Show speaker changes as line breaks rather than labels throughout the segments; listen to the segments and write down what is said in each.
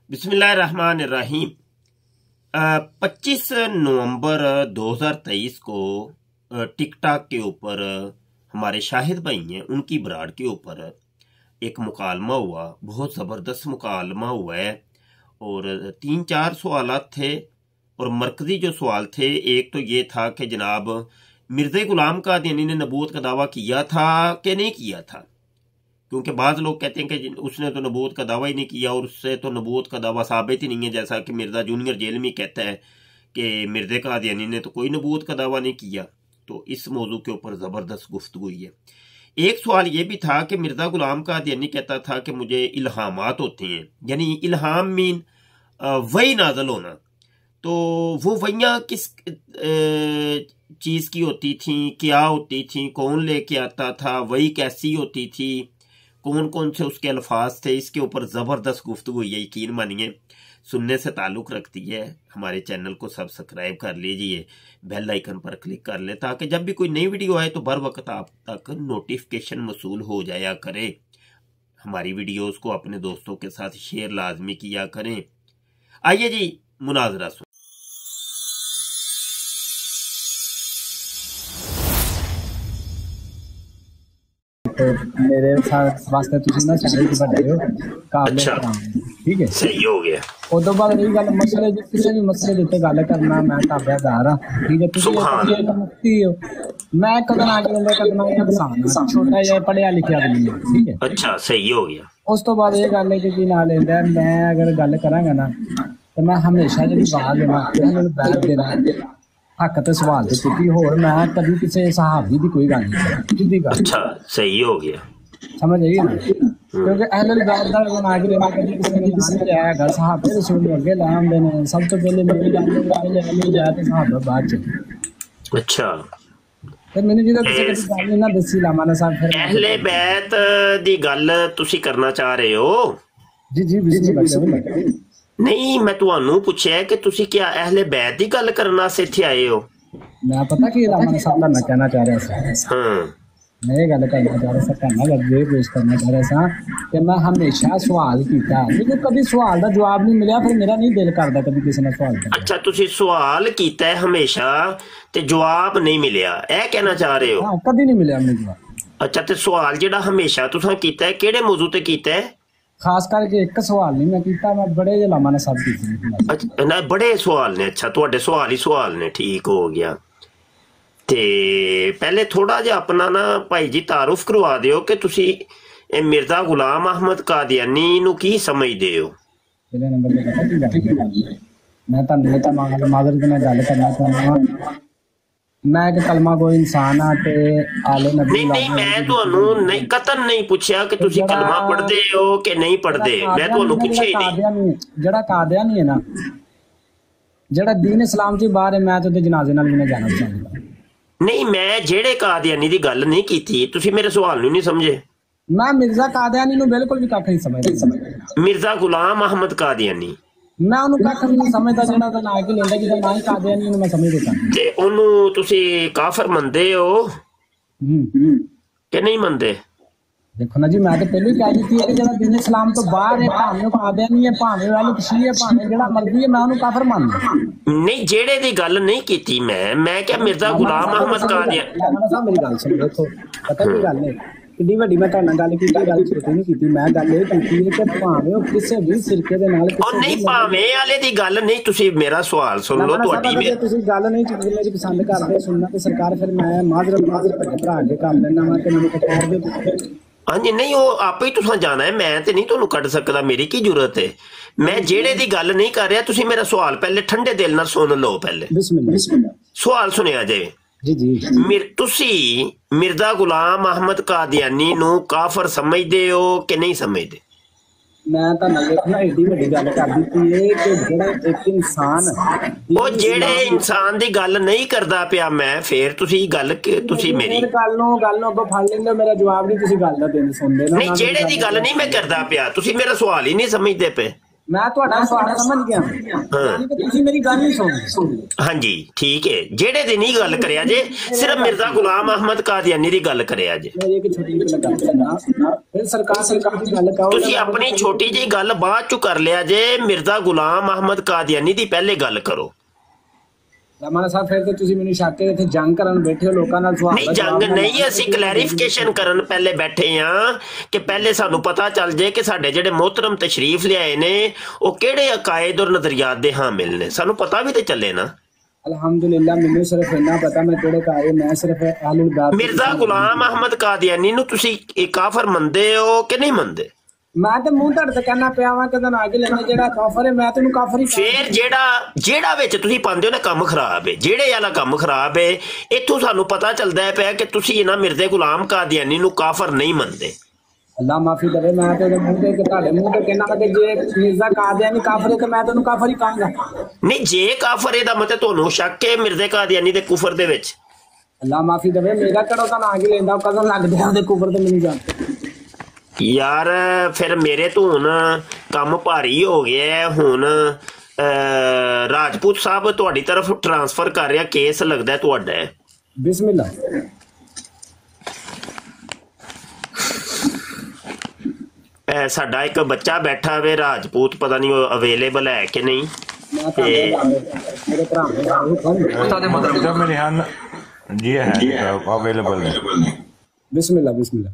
बिस्मिल्लाहिर्रहमानिर्रहीम। 25 नवंबर 2023 को टिकटॉक के ऊपर हमारे शाहिद भाई हैं, उनकी ब्राड के ऊपर एक मुकालमा हुआ। बहुत ज़बरदस्त मुकालमा हुआ है और 3-4 सवालात थे और मरकज़ी जो सवाल थे, एक तो ये था कि जनाब मिर्ज़ा ग़ुलाम क़ादियानी ने नबूवत का दावा किया था कि नहीं किया था, क्योंकि बाज़ लोग कहते हैं कि उसने तो नबूवत का दावा ही नहीं किया और उससे तो नबूवत का दावा साबित ही नहीं है। जैसा कि मिर्ज़ा जूनियर जेल में कहता है कि मिर्ज़ा क़ादियानी ने तो कोई नबूवत का दावा नहीं किया। तो इस मौजू के ऊपर ज़बरदस्त गुफ्तगू हुई है। एक सवाल ये भी था कि मिर्ज़ा ग़ुलाम क़ादियानी कहता था कि मुझे इल्हामात होते हैं, यानी इल्हाम मीन वही नाज़िल होना। तो वो वहियाँ किस चीज़ की होती थी, क्या होती थी, कौन लेके आता था, वही कैसी होती थी, कौन कौन से उसके अल्फाज थे, इसके ऊपर ज़बरदस्त गुफ्तगू हुई है। यकीन मानिए सुनने से ताल्लुक़ रखती है। हमारे चैनल को सब्सक्राइब कर लीजिए, बेल आइकन पर क्लिक कर ले ताकि जब भी कोई नई वीडियो आए तो बर वक्त आप तक नोटिफिकेशन मसूल हो जाया करे। हमारी वीडियोस को अपने दोस्तों के साथ शेयर लाजमी किया करें। आइए जी मुनाजरा सुन।
तो मेरे साथ वास्ते तुसी ना सारे की बड़े हो काबले कराम, ठीक है,
सही हो गया।
उस तो बाद रही गल मसले जो किसी भी मसले दे उत्ते गल करना, मैं ताबेदार हां, ठीक है। तुसी मुफ्ती हो, मैं कदम आगे लंबे कदम आगे इंसान छोटा या पढ़िया लिखिया भी नहीं, ठीक है।
अच्छा, सही हो गया।
उस तो बाद ये गल है कि ना लेंदा मैं अगर गल करांगा ना तो मैं हमेशा जी बात लेना मैंने बैठ देना हक ते सवाल ते की होर मैं कभी किसी सहाबी दी कोई गल नहीं सीधी गल।
अच्छा, सही हो गया,
समझ आई ना, क्योंकि अहले बैत दा बना के लेना कभी किसी ने मान लिया है गल सहाबे रसूल ने अगे लाम देने सब तो पहले मेरी गल ले जाए तो सहाबा बाद च।
अच्छा,
ਤੇ ਮੈਨੂੰ ਜਦੋਂ ਕਿਸੇ ਕਿਸੇ ਗੱਲ ਨਾ ਦੱਸੀ ਲਾਮਾਨਾ ਸਾਹਿਬ ਫਿਰ
ਅਹਲੇ ਬੈਤ ਦੀ ਗੱਲ ਤੁਸੀਂ ਕਰਨਾ ਚਾਹ ਰਹੇ ਹੋ?
ਜੀ ਜੀ ਬਿਸਮਿਲ੍ਲਾ।
ਨਹੀਂ, ਮੈਂ ਤੁਹਾਨੂੰ ਪੁੱਛਿਆ ਕਿ ਤੁਸੀਂ ਕੀ ਅਹਲੇ ਬੈਤ ਦੀ ਗੱਲ ਕਰਨ ਵਾਸਤੇ ਇੱਥੇ ਆਏ ਹੋ?
ਮੈਂ ਪਤਾ ਕੀ ਲਾਮਾਨਾ ਸਾਹਿਬ ਨਾਲ ਕਹਿਣਾ ਚਾਹ ਰਿਹਾ ਸੀ।
ਹਾਂ,
मैं ये गल करना चाह रहा था, कहना ये पेश करना चाह रहा था कि मैं हमेशा सवाल किया लेकिन कभी सवाल का जवाब नहीं मिला, फिर मेरा नहीं दिल करता कभी किसी ने सवाल करना।
अच्छा, तुसी सवाल कीता है हमेशा ते जवाब नहीं मिलिया, ए कहना चाह रहे हो?
हां, कभी नहीं मिला मुझे जवाब।
अच्छा, ते सवाल जेड़ा हमेशा तुसा कीता है केड़े मौजू ते कीता है?
खास करके एक सवाल नहीं मैं कीता, मैं बड़े जलामा ने सब कीते।
अच्छा, ना बड़े सवाल ने। अच्छा, तुहाडे सवाल ही सवाल ने, ठीक हो गया। ते पहले थोड़ा जिहा अपना ना भाई जी तारुफ करवा दिओ कि तुसी मिर्ज़ा ग़ुलाम अहमद कादियानी नू की समझदे हो?
पहले नंबर पे पता की गल मैं तां माज़रत नाल गल करना चाहना, मैं एक कलमा गो इंसान हां ते आले नबी।
नहीं, मैं तुहानू नहीं कतन नहीं पूछया कि तुसी कलमा पढ़दे हो कि नहीं पढ़दे, मैं तुहानू पूछया ही नहीं।
जेड़ा कादियानी है ना, जेड़ा दीन इस्लाम च बाहर है, मैं तो जनाजे नाल भी नहीं जाना चाहंदा।
नहीं, मैं जेड़े कादियानी दी गल नहीं कीती, तुसी मेरे सवाल नू नहीं समझे।
मैं मिर्ज़ा कादियानी नू बिल्कुल भी कख नहीं समझदा।
मिर्ज़ा ग़ुलाम अहमद कादियानी
मैं उन्हें कख नहीं समझदा, जेड़ा दा ना के लेंदा कि ना ही कादियानी नू मैं समझ देता
ते ओनू तुसी काफिर मनदे हो कि नहीं मनदे?
देखो ना जी, मैं तो पहले ही कह दी थी कि जेड़ा दीन इस्लाम तो बाहर है, भावें कादियानी है, भावें वाली किसी है, भावें जेड़ा मर्जी है, मैं उन्हें काफिर मानदा
नहीं। जेड़े दी गल नहीं कीती मैं क्या मिर्ज़ा ग़ुलाम अहमद कादियानी।
साहब मेरी गल सुनो, देखो पता की गल है किड्डी वड्डी मैं तुहाडे नाल गल कीती, गल छोटी नहीं कीती। मैं गल ये कीती है कि भावें ओ किसी भी सिरके दे नाल
और नहीं, भावें वाले दी गल नहीं। तुसी मेरा सवाल सुन लो, तुहाडी
तुसी गल नहीं कीती, मेरी पसंद करदे सुनना ते सरकार, फिर मैं माजरत भरा के कर लेना वा कि मैनूं कटार दे।
हाँ जी, नहीं वो आप ही तुसा जाना है, मैं तो नहीं तुहानू कट सकदा, मेरी की जरूरत है। मैं जेड़े दी गल नहीं कर रहा, तुसी मेरा सवाल पहले ठंडे दिल नाल सुन लो। पहले
बिस्मिल्लाह
सवाल सुनिया जाए।
जी जी।
तुसी मिर्ज़ा ग़ुलाम अहमद कादियानी नू काफिर समझदे हो कि नहीं समझदे?
मैं तो देखना एडी बड़ी गल कर दी है कि जेड़ा एक इंसान
वो जेड़े इंसान दी गल नहीं करदा पिया मैं, फिर तुसी गल तुसी मेरी
गल नो अगो फड़ लेंदे, मेरा जवाब नहीं तुसी गल दा देने सुनदे ना।
नहीं, जेड़े दी गल नहीं मैं करदा पिया, तुसी मेरा सवाल ही नहीं समझदे पे।
ਮੈਂ ਤੁਹਾਡਾ ਸਵਾਲ ਸਮਝ ਗਿਆ ਯਾਨੀ ਕਿ ਤੁਸੀਂ ਮੇਰੀ ਗੱਲ ਨਹੀਂ ਸੁਣਦੇ।
ਹਾਂਜੀ ਠੀਕ ਹੈ, ਜਿਹੜੇ ਦੀ ਨਹੀਂ ਗੱਲ ਕਰਿਆ ਜੇ, ਸਿਰਫ ਮਿਰਜ਼ਾ ਗੁਲਾਮ ਅਹਿਮਦ ਕਾਦੀਆਨੀ ਦੀ ਗੱਲ ਕਰਿਆ ਜੇ।
ਮੇਰੀ ਇੱਕ ਛੋਟੀ ਜਿਹੀ ਗੱਲ ਕਰਨਾ, ਫਿਰ ਸਰਕਾਰ ਦੀ ਗੱਲ ਕਹੋ।
ਤੁਸੀਂ ਆਪਣੀ ਛੋਟੀ ਜਿਹੀ ਗੱਲ ਬਾਅਦ ਚ ਕਰ ਲਿਆ ਜੇ, ਮਿਰਜ਼ਾ ਗੁਲਾਮ ਅਹਿਮਦ ਕਾਦੀਆਨੀ ਦੀ ਪਹਿਲੇ ਗੱਲ ਕਰੋ।
ਰਮਾਨਾ ਸਾਹਿਬ ਫਿਰ ਤੇ ਤੁਸੀਂ ਮੈਨੂੰ ਸ਼ੱਕ ਹੈ ਇੱਥੇ ਜੰਗ ਕਰਨ ਬੈਠੇ ਹੋ ਲੋਕਾਂ ਨਾਲ ਸਵਾਲ।
ਨਹੀਂ ਜੰਗ ਨਹੀਂ, ਅਸੀਂ ਕਲੈਰੀਫਿਕੇਸ਼ਨ ਕਰਨ ਪਹਿਲੇ ਬੈਠੇ ਆ ਕਿ ਪਹਿਲੇ ਸਾਨੂੰ ਪਤਾ ਚੱਲ ਜੇ ਕਿ ਸਾਡੇ ਜਿਹੜੇ ਮੋਹਤਰਮ ਤਸ਼ਰੀਫ ਲਿਆਏ ਨੇ ਉਹ ਕਿਹੜੇ ਅਕਾਇਦ ਔਰ ਨਜ਼ਰੀਆਤ ਦੇ ਹਾਮਿਲ ਨੇ, ਸਾਨੂੰ ਪਤਾ ਵੀ ਤੇ ਚੱਲੇ ਨਾ।
ਅਲਹਮਦੁਲਿਲਾ ਮੈਨੂੰ ਸਿਰਫ ਇੰਨਾ ਪਤਾ ਮੈਂ ਕਿਹੜੇ ਕਾਇਦ, ਮੈਂ ਸਿਰਫ ਅਹਿਲੁਲ ਬੈਤ।
ਮਿਰਜ਼ਾ ਗੁਲਾਮ ਅਹਿਮਦ ਕਾਦੀਆਨੀ ਨੂੰ ਤੁਸੀਂ ਕਾਫਰ ਮੰਨਦੇ ਹੋ ਕਿ ਨਹੀਂ ਮੰਨਦੇ?
ਮੈਂ ਤੇ ਮੂੰਹ ਧੜ ਤੇ ਕਹਿਣਾ ਪਿਆ ਵਾਂ ਕਿ ਨਾ ਕਿ ਲੈਣਾ ਜਿਹੜਾ ਕਾਫਰ ਹੈ ਮੈਂ ਤੈਨੂੰ ਕਾਫਰ ਹੀ।
ਫੇਰ ਜਿਹੜਾ ਵਿੱਚ ਤੁਸੀਂ ਪਾਉਂਦੇ ਹੋ ਨਾ ਕੰਮ ਖਰਾਬ ਹੈ, ਜਿਹੜੇ ਵਾਲਾ ਕੰਮ ਖਰਾਬ ਹੈ, ਇੱਥੋਂ ਸਾਨੂੰ ਪਤਾ ਚੱਲਦਾ ਪਿਆ ਕਿ ਤੁਸੀਂ ਇਹਨਾਂ ਮਿਰਜ਼ੇ ਗੁਲਾਮ ਕਾਦੀਆਨੀ ਨੂੰ ਕਾਫਰ ਨਹੀਂ ਮੰਨਦੇ।
ਅੱਲਾ ਮਾਫੀ ਦੇਵੇ, ਮੈਂ ਤੇ ਮੂੰਹ ਤੇ ਤੁਹਾਡੇ ਮੂੰਹ ਤੇ ਕਹਿਣਾ ਕਿ ਜੇ ਮਿਰਜ਼ਾ ਕਾਦੀਆਨੀ ਕਾਫਰ ਹੈ ਤੇ ਮੈਂ ਤੈਨੂੰ ਕਾਫਰ ਹੀ ਕਹਾਂਗਾ।
ਨਹੀਂ ਜੇ ਕਾਫਰ ਇਹਦਾ ਮਤਲਬ ਤੁਹਾਨੂੰ ਸ਼ੱਕ ਹੈ ਮਿਰਜ਼ੇ ਕਾਦੀਆਨੀ ਦੇ ਕੁਫਰ ਦੇ ਵਿੱਚ?
ਅੱਲਾ ਮਾਫੀ ਦੇਵੇ, ਮੇਰਾ ਕਿਹੜਾ ਤਾਂ ਨਾ ਕੀ ਲੈਂਦਾ ਕਦਮ ਲੱਗਦੇ ਉਹਦੇ ਕੁਫਰ ਤੇ ਮੈਨੂੰ ਜਾਣਦੇ
ਯਾਰ। ਫਿਰ ਮੇਰੇ ਤੋਂ ਹੁਣ ਕੰਮ ਭਾਰੀ ਹੋ ਗਿਆ। ਹੁਣ ਰਾਜਪੂਤ ਸਾਹਿਬ ਤੁਹਾਡੀ ਤਰਫ ਟ੍ਰਾਂਸਫਰ ਕਰ ਰਿਹਾ ਕੇਸ, ਲੱਗਦਾ ਤੁਹਾਡਾ।
ਬਿਸਮਿਲ੍ਲਾ।
ਸਾਡਾ ਇੱਕ ਬੱਚਾ ਬੈਠਾ ਵੇ ਰਾਜਪੂਤ, ਪਤਾ ਨਹੀਂ ਉਹ ਅਵੇਲੇਬਲ ਹੈ ਕਿ ਨਹੀਂ।
ਮੇਰੇ ਭਰਾ
ਮੇਰੇ ਹਨ ਜੀ, ਹੈ ਅਵੇਲੇਬਲ ਨੇ।
ਬਿਸਮਿਲ੍ਲਾ ਬਿਸਮਿਲ੍ਲਾ।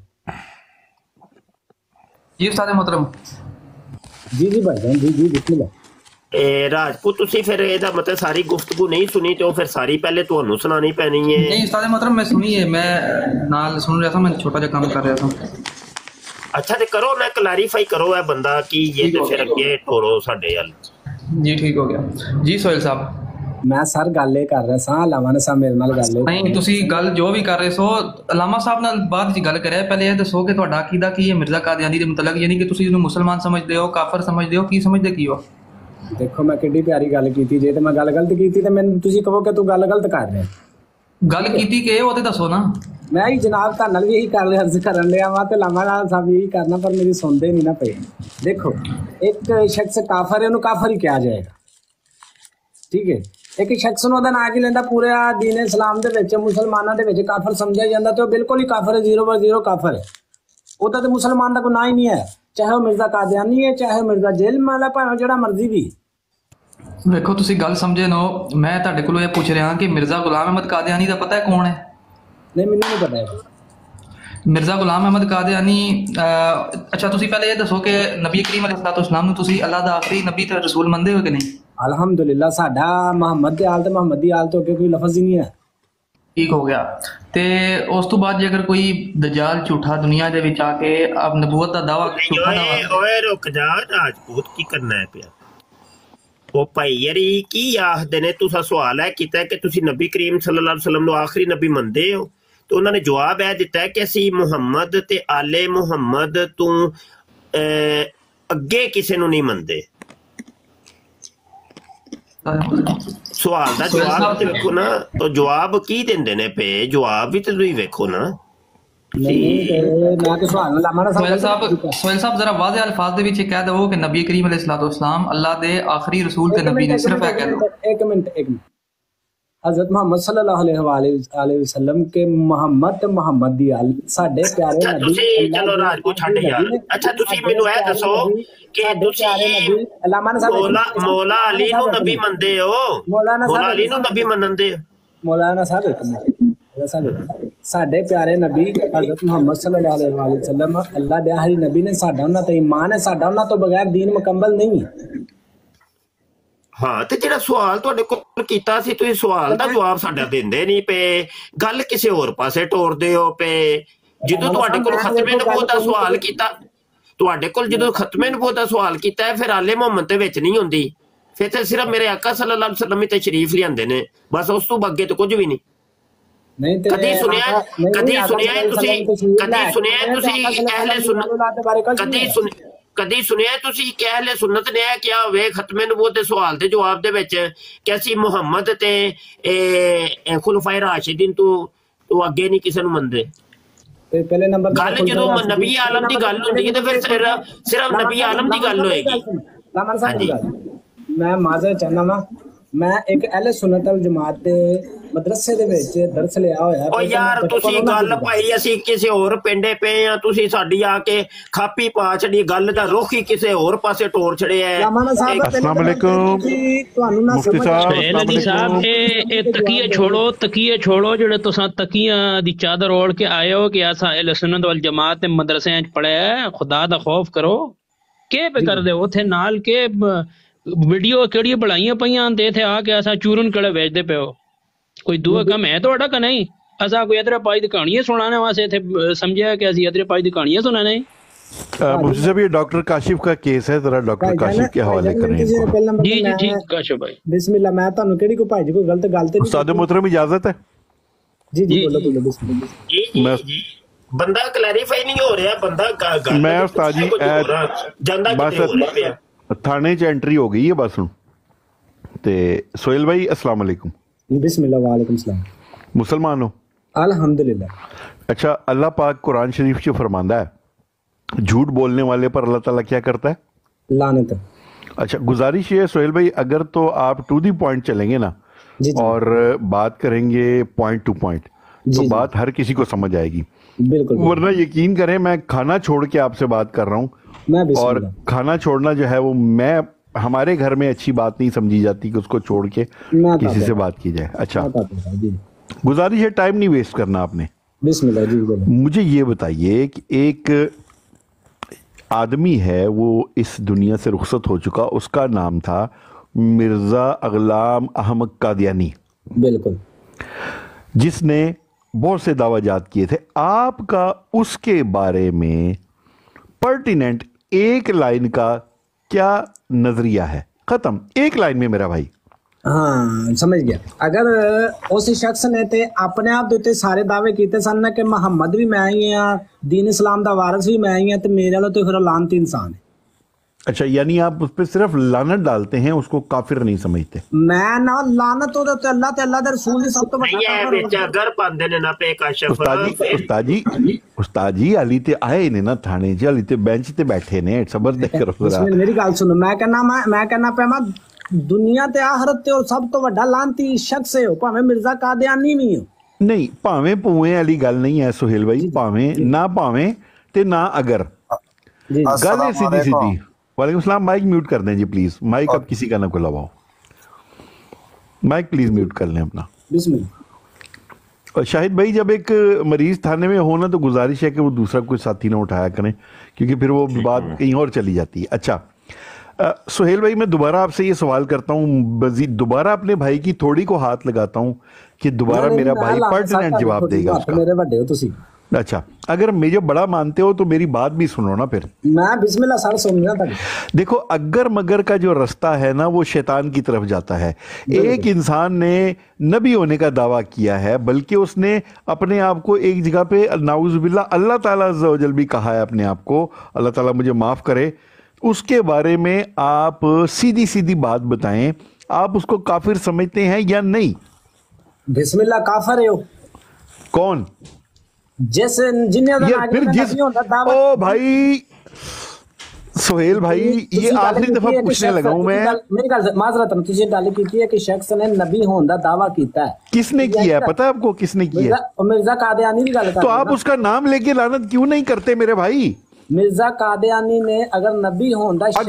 ਜੀ ਉਸਤਾਦ ਮੁਹਤਰਮ।
ਜੀ ਜੀ ਭਾਈ ਜਾਨ, ਜੀ ਜੀ ਬਿਸਮਿਲ੍ਲਾ।
ਰਾਜਪੂਤ ਤੁਸੀਂ ਫਿਰ ਇਹਦਾ ਮਤਲਬ ਸਾਰੀ ਗੁਫ਼ਤਗੂ ਨਹੀਂ ਸੁਣੀ ਤੇ ਉਹ ਫਿਰ ਸਾਰੀ ਪਹਿਲੇ ਤੁਹਾਨੂੰ ਸੁਣਾਣੀ ਪੈਣੀ ਹੈ?
नहीं उस्ताद मोहतरम मैं सुनी है, मैं नाल सुन रहा था, मैं छोटा सा काम कर रहा था।
अच्छा तो करो ना, क्लैरिफाई करो है बंदा कि ये तो फिर अगे ठोरो साडे हल।
जी ठीक हो गया जी सोहेल साहब।
ਮੈਂ ਸਰ ਗੱਲ ਇਹ ਕਰ ਰਿਹਾ ਸਾਂ, ਅਲਾਮਾ ਨੇ ਸਾਹਿਬ ਮੇਰੇ ਨਾਲ ਗੱਲ
ਨਹੀਂ ਤੁਸੀਂ ਗੱਲ ਜੋ ਵੀ ਕਰ ਰਹੇ ਸੋ ਅਲਾਮਾ ਸਾਹਿਬ ਨਾਲ ਬਾਅਦ ਵਿੱਚ ਗੱਲ ਕਰਿਆ, ਪਹਿਲੇ ਇਹ ਦੱਸੋ ਕਿ ਤੁਹਾਡਾ ਅਕੀਦਾ ਕੀ ਹੈ ਮਿਰਜ਼ਾ ਕਾਦੀਆਨੀ ਦੇ ਮੁਤਲਕ, ਯਾਨੀ ਕਿ ਤੁਸੀਂ ਇਹਨੂੰ ਮੁਸਲਮਾਨ ਸਮਝਦੇ ਹੋ, ਕਾਫਰ ਸਮਝਦੇ ਹੋ, ਕੀ ਸਮਝਦੇ ਕੀ ਹੋ?
ਦੇਖੋ ਮੈਂ ਕਿੱਡੀ ਪਿਆਰੀ ਗੱਲ ਕੀਤੀ, ਜੇ ਤੇ ਮੈਂ ਗੱਲ ਗਲਤ ਕੀਤੀ ਤੇ ਮੈਨੂੰ ਤੁਸੀਂ ਕਹੋ ਕਿ ਤੂੰ ਗੱਲ ਗਲਤ ਕਰ ਰਿਹਾ।
ਗੱਲ ਕੀਤੀ ਕਿ ਉਹ ਤੇ ਦੱਸੋ ਨਾ।
ਮੈਂ ਹੀ ਜਨਾਬ ਤੁਹਾਡੇ ਨਾਲ ਵੀ ਇਹੀ ਕਰ ਰਿਹਾ, ਅਰਜ਼ ਕਰਨ ਲਿਆ ਵਾ ਤੇ ਲਾਮਾ ਨਾਲ ਸਾਹਿਬ ਇਹੀ ਕਰਨਾ, ਪਰ ਮੇਰੀ ਸੁਣਦੇ ਨਹੀਂ ਨਾ ਪਏ। ਦੇਖੋ ਇੱਕ ਸ਼ਖਸ ਕਾਫਰ ਹੈ, ਉਹਨੂੰ ਕਾਫਰ ਹੀ ਕਿਹਾ ਜਾਏਗਾ, ਠੀਕ ਹੈ। ਇੱਕ ਸ਼ਖਸ ਨੂੰ ਉਹਦਾ ਨਾਂ ਕੀ ਲੈਂਦਾ, ਪੂਰੇ ਦੀਨ ਇਸਲਾਮ ਦੇ ਵਿੱਚ ਮੁਸਲਮਾਨਾਂ ਦੇ ਵਿੱਚ ਕਾਫਰ ਸਮਝਿਆ ਜਾਂਦਾ ਤੇ ਉਹ ਬਿਲਕੁਲ ਹੀ ਕਾਫਰ ਹੈ, 0/0 ਕਾਫਰ ਹੈ। ਉਹਦਾ ਤੇ ਮੁਸਲਮਾਨ ਦਾ ਕੋਈ ਨਾਂ ਹੀ ਨਹੀਂ ਹੈ, ਚਾਹੇ ਉਹ ਮਿਰਜ਼ਾ ਕਾਦੀਆਨੀ ਹੈ, ਚਾਹੇ ਮਿਰਜ਼ਾ ਜੇਲਮ ਵਾਲਾ, ਭਾਵੇਂ ਜਿਹੜਾ ਮਰਜ਼ੀ ਵੀ।
ਵੇਖੋ ਤੁਸੀਂ ਗੱਲ ਸਮਝੇ ਨਾ, ਮੈਂ ਤੁਹਾਡੇ ਕੋਲੋਂ ਇਹ ਪੁੱਛ ਰਿਹਾ ਕਿ ਮਿਰਜ਼ਾ ਗੁਲਾਮ ਅਹਿਮਦ ਕਾਦੀਆਨੀ ਦਾ ਪਤਾ ਹੈ ਕੌਣ ਹੈ?
ਨਹੀਂ ਮੈਨੂੰ ਨਹੀਂ ਪਤਾ ਹੈ।
ਮਿਰਜ਼ਾ ਗੁਲਾਮ ਅਹਿਮਦ ਕਾਦੀਆਨੀ ਅੱਛਾ ਤੁਸੀਂ ਪਹਿਲੇ ਇਹ ਦੱਸੋ ਕਿ ਨਬੀ ਕਰੀਮ ਅਲੈਹਿਸਸਲਾਮ ਨੂੰ ਤੁਸੀਂ ਅੱਲਾਹ ਦਾ ਆਖਰੀ ਨਬੀ ਤੇ ਰਸੂਲ ਮੰਨਦੇ ਹੋ ਕਿ ਨਹੀਂ?
ਅਲਹਮਦੁਲਿਲਾ ਸਾਡਾ ਮੁਹੰਮਦ ਦੇ ਆਲ ਤੇ ਮੁਹੰਮਦੀ ਆਲ ਤੋਂ ਅੱਗੇ ਕੋਈ ਲਫ਼ਜ਼ ਹੀ ਨਹੀਂ ਹੈ।
ਠੀਕ ਹੋ ਗਿਆ। ਤੇ ਉਸ ਤੋਂ ਬਾਅਦ ਜੇਕਰ ਕੋਈ ਦਜਾਲ ਝੂਠਾ ਦੁਨੀਆ ਦੇ ਵਿੱਚ ਆ ਕੇ ਆਪ ਨਬੂਵਤ ਦਾ ਦਾਵਾ ਝੂਠਾ ਦਾਵਾ।
ਓਏ ਰੁਕ ਜਾ ਰਾਜਪੂਤ, ਕੀ ਕਰਨਾ ਹੈ ਪਿਆ? ਉਹ ਭਾਈ ਯਾਰੀ ਕੀ ਆਖਦੇ ਨੇ, ਤੁਸੀਂ ਸਵਾਲ ਹੈ ਕੀਤਾ ਕਿ ਤੁਸੀਂ ਨਬੀ ਕਰੀਮ ਸੱਲੱਲਾਹੁ ਅਲੈਹਿ ਵਸੱਲਮ ਨੂੰ ਆਖਰੀ ਨਬੀ ਮੰਨਦੇ ਹੋ, ਤੇ ਉਹਨਾਂ ਨੇ ਜਵਾਬ ਇਹ ਦਿੱਤਾ ਹੈ ਕਿ ਅਸੀਂ ਮੁਹੰਮਦ ਤੇ ਆਲੇ ਮੁਹੰਮਦ ਤੋਂ ਅੱਗੇ ਕਿਸੇ ਨੂੰ ਨਹੀਂ ਮੰਨਦੇ। ਸਵਾਲ ਦਾ ਜਵਾਬ ਤੇ ਵੇਖੋ ਨਾ, ਤਾਂ ਜਵਾਬ ਕੀ ਦਿੰਦੇ ਨੇ ਪਏ, ਜਵਾਬ ਵੀ ਤੇ ਤੁਸੀਂ ਵੇਖੋ ਨਾ।
सोहेल साहब जरा वाज़े अल्फाज ਦੇ ਵਿੱਚ ਕਹਿ ਦਿਓ ਕਿ ਨਬੀ ਕਰੀਮ अलैहिस्सलाम अल्लाह ਦੇ ਆਖਰੀ ਰਸੂਲ ਤੇ ਨਬੀ ਨੇ, ਸਿਰਫ ਇਹ ਕਹਿ ਦਿਓ।
एक मिनट हजरत मोहम्मद सल्लल्लाहु अलैहि वसल्लम के मोहम्मद दी आल साडे प्यारे नबी।
चलो राजपूत छੱਡ यार। अच्छा ਤੁਸੀਂ ਮੈਨੂੰ ਇਹ ਦੱਸੋ ਕਿ ਤੁਸੀਂ ਮੌਲਾ ਅਲੀ ਨੂੰ ਨਬੀ ਮੰਨਦੇ ਹੋ? ਮੌਲਾ ਅਲੀ ਨੂੰ ਨਬੀ ਮੰਨਦੇ ਹੋ?
ਮੌਲਾਨਾ ਸਾਹਿਬ ਇੱਕ ਮਿੰਟ, ਸਾਡੇ ਪਿਆਰੇ ਨਬੀ ਹਜ਼ਰਤ ਮੁਹੰਮਦ ਸੱਲੱਲਾਹੁ अलैहि वसल्लम ਅੱਲਾਹ ਦੇ ਆਖਰੀ ਨਬੀ ਨੇ, ਸਾਡਾ ਉਹਨਾਂ ਤੇ ਈਮਾਨ ਹੈ, ਸਾਡਾ ਉਹਨਾਂ ਤੋਂ ਬਗੈਰ ਦੀਨ ਮੁਕੰਮਲ ਨਹੀਂ ਹੈ।
ਹਾਂ ਤੇ ਜਿਹੜਾ ਸਵਾਲ ਤੁਹਾਡੇ ਕੋਲ ਕੀਤਾ ਸੀ, ਤੁਸੀਂ ਸਵਾਲ ਦਾ ਜਵਾਬ ਸਾਡਾ ਦਿੰਦੇ ਨਹੀਂ ਪਏ, ਗੱਲ ਕਿਸੇ ਹੋਰ ਪਾਸੇ ਟੋਰਦੇ ਹੋ ਪਏ। ਜਦੋਂ ਤੁਹਾਡੇ ਕੋਲ ਖਤਮੇ ਨਬੂਵਤ ਦਾ ਸਵਾਲ ਕੀਤਾ, ਤੁਹਾਡੇ ਕੋਲ ਜਦੋਂ ਖਤਮੇ ਨਬੂਵਤ ਦਾ ਸਵਾਲ ਕੀਤਾ ਹੈ, ਫਿਰ ਆਲੇ ਮੁਹੰਮਦ ਦੇ ਵਿੱਚ ਨਹੀਂ ਹੁੰਦੀ, ਫਿਰ ਤੇ ਸਿਰਫ ਮੇਰੇ ਆਕਾ ਸੱਲੱਲਾਹੁ ਅਲੈਹਿ ਵਸੱਲਮ ਤੇ ਸ਼ਰੀਫ ਲਿਆਂਦੇ ਨੇ, ਬਸ ਉਸ ਤੋਂ ਅੱਗੇ ਤਾਂ ਕੁਝ ਵੀ ਨਹੀਂ। ਕਦੀ ਸੁਣਿਆ ਤੁਸੀਂ ਕਿ ਅਹਿਲੇ ਸੁਨਨਤ ਨੇ ਇਹ ਕਿਹਾ ਹੋਵੇ ਖਤਮੇ ਨਬੂਵਤ ਦੇ ਸਵਾਲ ਦੇ ਜਵਾਬ ਦੇ ਵਿੱਚ ਕਿ ਅਸੀਂ ਮੁਹੰਮਦ ਤੇ ਖੁਲਫਾਏ ਰਾਸ਼ਿਦੀਨ ਤੋਂ ਅੱਗੇ ਨਹੀਂ ਕਿਸੇ ਨੂੰ ਮੰਨਦੇ?
ਪਹਿਲੇ ਨੰਬਰ
ਗੱਲ ਜਦੋਂ ਨਬੀ ਆਲਮ ਦੀ ਗੱਲ ਹੁੰਦੀ ਹੈ ਤੇ ਫਿਰ ਸਿਰਫ ਨਬੀ ਆਲਮ ਦੀ ਗੱਲ ਹੋਏਗੀ।
ਲਾਮਾ ਸਾਹਿਬ
ਹਾਂਜੀ।
ਦੀ ਗੱਲ ਮੈਂ ਮਾਜ਼ਰ ਚਾਹਨਾ ਵਾ ਮੈਂ ਇੱਕ ਅਹਿਲੇ ਸੁਨਨਤ ਵਲ ਜਮਾਤ ਦੇ ਮਦਰਸੇ ਦੇ ਵਿੱਚ ਦਰਸ ਲਿਆ ਹੋਇਆ
ਓ ਯਾਰ ਤੁਸੀਂ ਗੱਲ ਭਾਈ ਅਸੀਂ ਕਿਸੇ ਹੋਰ ਪਿੰਡੇ ਪਏ ਆ ਤੁਸੀਂ ਸਾਡੀ ਆ ਕੇ ਖਾਪੀ ਪਾ ਛੜੀ ਗੱਲ ਦਾ ਰੁਖ ਹੀ ਕਿਸੇ ਹੋਰ ਪਾਸੇ ਟੋਰ ਛੜਿਆ ਹੈ।
ਲਾਮਾ ਸਾਹਿਬ
अस्सलाम वालेकुम
ਤੁਹਾਨੂੰ ਨਾ
मुफ्ती
ਸਮਝ
साहब
सुहेल अली साहब ए तकिए छोड़ो जेड़े तुसां तकियां दी चादर ओढ़ के आए हो कि असां अहले सुन्नत वल जमात दे मदरसे च पढ़िया है खुदा दा खौफ करो के पे कर दे उथे नाल के वीडियो केड़ी बनाइयां पईयां ते इथे आके असां चूरन कड़े भेजदे पे हो कोई दूआ कम है तुहाडा कि नहीं असां कोई अदरे पाई दी कहानियां सुनाने वास्ते इथे समझिया कि असीं अदरे पाई दी कहानियां सुनाने
मुफ्ती साहब ये डॉक्टर काशिफ का केस है जरा डॉक्टर काशिफ के हवाले करें इनको।
जी जी ठीक काशिफ भाई
बिस्मिल्लाह मैं ਤੁਹਾਨੂੰ ਕਿਹੜੀ ਕੋਈ ਭਾਈ ਜੀ ਕੋਈ ਗਲਤ ਗੱਲ ਤੇ ਨਹੀਂ
उस्ताद मोहतरम इजाजत है
ਜੀ ਜੀ ਬੋਲੋ ਬਿਸਮਿल्लाह
ਜੀ ਜੀ ਜੀ ਬੰਦਾ ਕਲੈਰੀਫਾਈ ਨਹੀਂ ਹੋ ਰਿਹਾ ਬੰਦਾ ਗੱਲ
ਮੈਂ ਉਸਤਾਦ ਜੀ
ਜਾਂਦਾ
ਬਸ
ਕਿਤੇ ਹੋ ਰਿਹਾ
थाने च एंट्री हो गई है बस हुण ते सोहेल भाई अस्सलाम वालेकुम
बिस्मिल्लाह वालेकुम सलाम
मुसलमान हो
अल्हम्दुलिल्लाह
अच्छा अल्लाह पाक कुरान शरीफ च फरमांदा है झूठ बोलने वाले पर अल्लाह ताला क्या करता है
लानत
अच्छा गुजारिश ये है सोहेल भाई अगर तो आप टू दी पॉइंट चलेंगे ना
जी जी
और बात करेंगे पॉइंट टू पॉइंट
जी,
तो
जी।
बात हर किसी को समझ आएगी
बिल्कुल
वरना यकीन करें मैं खाना छोड़ के आपसे बात कर रहा हूँ
मैं
और
बिस्मिल्लाह
खाना छोड़ना जो है वो मैं हमारे घर में अच्छी बात नहीं समझी जाती कि उसको छोड़ के
मैं
किसी
बताता
से बात की जाए अच्छा
मैं बताता हूं, जी
गुजारिश है टाइम नहीं वेस्ट करना आपने
बिस्मिल्लाह जी बोलो
मुझे ये बताइए कि एक आदमी है वो इस दुनिया से रुखसत हो चुका उसका नाम था मिर्ज़ा ग़ुलाम अहमद कादियानी
बिल्कुल
जिसने बहुत से दावाजात किए थे आपका उसके बारे में पर्टिनेंट एक लाइन का क्या नजरिया है खत्म एक लाइन में मेरा भाई
हाँ समझ गया अगर उस शख्स ने ते अपने आप ਦੇ ਉੱਤੇ ਸਾਰੇ ਦਾਅਵੇ ਕੀਤੇ ਸਨ ਨਾ ਕਿ ਮੁਹੰਮਦ ਵੀ ਮੈਂ ਹੀ ਆ दीन इस्लाम ਦਾ ਵਾਰਿਸ ਵੀ ਮੈਂ ਹੀ ਆ ਤੇ ਮੇਰੇ ਵੱਲੋਂ ਤੇ ਫਿਰ ਲਾਨਤੀ ਇਨਸਾਨ है
अच्छा यानी आप उस पर सिर्फ लानत डालते हैं उसको काफिर नहीं समझते
ਮੈਂ ਨਾ ਲਾਨਤ ਉਹਦੇ ਉੱਤੇ ਅੱਲਾਹ ਤੇ ਅੱਲਾਹ ਦੇ ਰਸੂਲ ਦੀ ਸਭ ਤੋਂ ਵੱਡਾ
ਇਹ
ਕਾਫਰ
ਵਿੱਚ ਅਗਰ ਪਾਉਂਦੇ ਨੇ ਨਾ ਪੇ ਕਾਸ਼ਫ
उस्ताद जी अली ते आए ने ना थाने च अली ते बेंच ते बैठे ने सबर दे करो जरा
ਮੇਰੀ ਗੱਲ ਸੁਣੋ ਮੈਂ ਕਹਿੰਦਾ ਪਿਆ ਮੈਂ ਦੁਨੀਆ ਤੇ ਆਖਰਤ ਤੇ ਉਹ ਸਭ ਤੋਂ ਵੱਡਾ ਲਾਨਤੀ ਸ਼ਖਸ ਹੈ ਉਹ ਭਾਵੇਂ ਮਿਰਜ਼ਾ ਕਾਦੀਆਨੀ ਵੀ ਹੋ
नहीं भावें पुएं वाली गल नहीं है सुहेल भाई भावें ना भावें ते ना अगर
जी
गल है सीधी सीधी वालेकुम सलाम माइक म्यूट कर दें जी प्लीज माइक अब किसी का ना खुलवाओ माइक प्लीज म्यूट कर लें अपना
बिस्मिल्लाह
और शाहिद भाई जब एक मरीज थाने में हो ना तो गुजारिश है कि वो दूसरा कोई साथी ना उठाया करें क्योंकि फिर वो बात कहीं और चली जाती है अच्छा सुहेल भाई मैं दोबारा आपसे ये सवाल करता हूँ दोबारा अपने भाई की थोड़ी को हाथ लगाता हूँ कि दोबारा मेरा भाई पर्टिनेंट जवाब देगा उसका
मेरे बड़े हो तुसी
अच्छा अगर मुझे बड़ा मानते हो तो मेरी बात भी सुनो ना फिर
मैं बिस्मिल्लाह सर सुन रहा था
देखो अगर मगर का जो रास्ता है ना वो शैतान की तरफ जाता है एक इंसान ने नबी होने का दावा किया है बल्कि उसने अपने आप को एक जगह पे नाउज़ुबिल्लाह अल्लाह ताला अज़्ज़ा व जल भी कहा है अपने आप को अल्लाह ताला मुझे माफ़ करे उसके बारे में आप सीधी सीधी बात बताएं आप उसको काफिर समझते हैं या नहीं
बिस्मिल्लाह काफिर है
कौन
जिस जिन्हें
यार फिर जिस ओ भाई सुहेल भाई ये आखिरी दफा पूछने लगा हूं मैं
मेरी गल माजरत तुझे गल की है कि शख्स ने नबी होने का दावा किया है
किसने किया है पता है आपको किसने किया है
मिर्जा कादियानी की गल
तो आप उसका नाम लेके लानत क्यों नहीं करते मेरे भाई
मिर्जा कादियानी ने अगर नबी होने का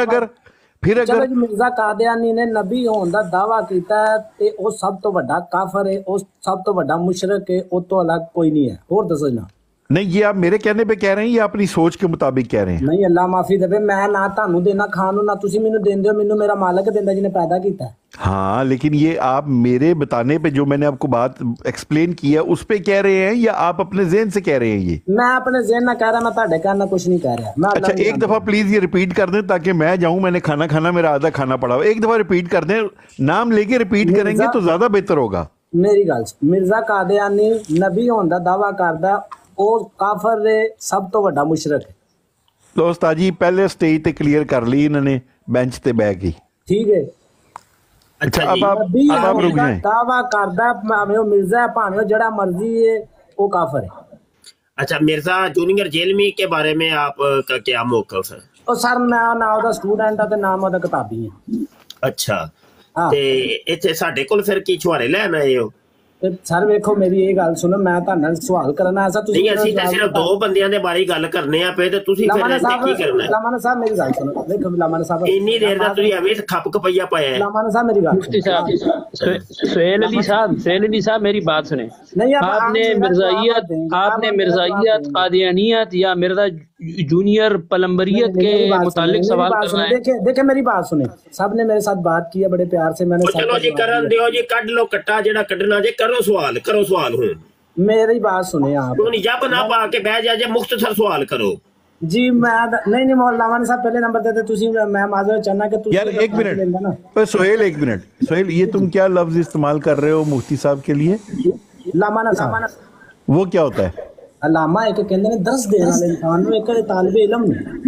अगर
मिर्जा कादियानी ने नबी होने का दावा किया है ते वो सब तो बड़ा काफिर है वो सब तो बड़ा मुशरिक है वो तो अलग कोई नहीं है और दसो ना
नहीं ये आप मेरे कहने पे कह रहे हैं या अपनी सोच के मुताबिक कह रहे हैं
नहीं अल्लाह माफी दे मैं ना तानू देना खानू ना तुसी मैनू देंदे हो मैनू मेरा मालिक देंदा जिन्हें पैदा किया
हाँ लेकिन ये आप मेरे बताने पे जो मैंने आपको बात एक्सप्लेन की है उस पे कह रहे हैं या आप अपने ज़हन से कह रहे हैं ये
मैं अपने ज़हन ना कह रहा मैं ताड़े कहना कुछ नहीं कह रहा मैं
अच्छा एक दफा प्लीज ये रिपीट कर दें ताकि मैं जाऊं मैंने खाना खाना मेरा आधा खाना पड़ा हुआ एक दफा रिपीट कर दें नाम लेके रिपीट करेंगे तो ज्यादा बेहतर होगा
मेरी गल मिर्जा कादियानी नबी होने का दावा करदा ओ काफिर दे सब तो बड़ा मुशरिक है
लो उस्ताद जी पहले स्टेज ते क्लियर कर ली इन्होंने बेंच ते बैठ गई
ठीक है
अच्छा अब आप रुक जाएं
दावा करदा भाਵੇਂ ਉਹ मिर्जा है भाਵੇਂ ਉਹ जड़ा मर्जी है वो काफिर है
अच्छा मिर्जा जूनियर जेलमी के बारे में आपका क्या मौक़िफ़ है
ਉਹ ਸਰ ਨਾ ਉਹਦਾ ਸਟੂਡੈਂਟ ਆ ਤੇ ਨਾ ਮੈਂ ਉਹਦਾ ਕਿਤਾਬੀ ਆ।
ਅੱਛਾ
ਹਾਂ
ਤੇ ਇੱਥੇ ਸਾਡੇ ਕੋਲ ਫਿਰ ਕੀ ਛੁਹਾਰੇ ਲੈਣ ਆਏ ਹੋ?
ਤੇ ਸਰ ਵੇਖੋ ਮੇਰੀ ਇਹ ਗੱਲ ਸੁਣੋ, ਮੈਂ ਤੁਹਾਡੇ ਨਾਲ ਸਵਾਲ ਕਰਨਾ ਐਸਾ ਤੁਸੀਂ
ਨਹੀਂ ਅਸੀਂ ਤਾਂ ਸਿਰਫ 2 ਬੰਦਿਆਂ ਦੇ ਬਾਰੇ ਗੱਲ ਕਰਨੇ ਆ ਪਏ ਤੇ ਤੁਸੀਂ ਫਿਰ
ਲਾਮਾਨਾ
ਇੱਥੇ ਕੀ ਕਰਨਾ?
ਲਾਮਾਨਾ ਸਾਹਿਬ ਮੇਰੀ ਗੱਲ ਸੁਣੋ, ਦੇਖੋ ਲਾਮਾਨਾ ਸਾਹਿਬ
ਇੰਨੀ ਦੇਰ ਦਾ ਤੁਸੀਂ ਐਵੇਂ ਖੱਪ ਕਪਈਆ ਪਾਇਆ ਹੈ।
लामाना साहब मेरी बात
मुफ्ती साहब सुहेल अली साहब मेरी बात सुने।
नहीं
आपने मिर्जाइयत कादियानियत या मिर्जा जूनियर पलम्बरियत के मुतालिक सवाल करना है।
देखे मेरी बात सुने, सब ने मेरे साथ बात की है बड़े प्यार से, मैंने
चलो जी करन दियो जी, कट लो कट्टा जेड़ा कटना जे, करो सवाल हूं
मेरी बात सुने आप।
तू नहीं जब ना पा के बह जा, मुख्तसर सवाल करो
जी। मैं नहीं लामाना साहब पहले नंबर देते तुसी, मैं माजरत चाहना कि
यार 1 मिनट पर सोहेल 1 मिनट सोहेल, ये तुम क्या लफ्ज इस्तेमाल कर रहे हो मुफ्ती साहब के लिए?
लामाना साहब
वो क्या होता है?
अलामा एक कहंदे ने 10 देने वाले इंसान ਨੂੰ ਇੱਕ ਤਾਲਿਬ ਇਲਮ ਨੇ।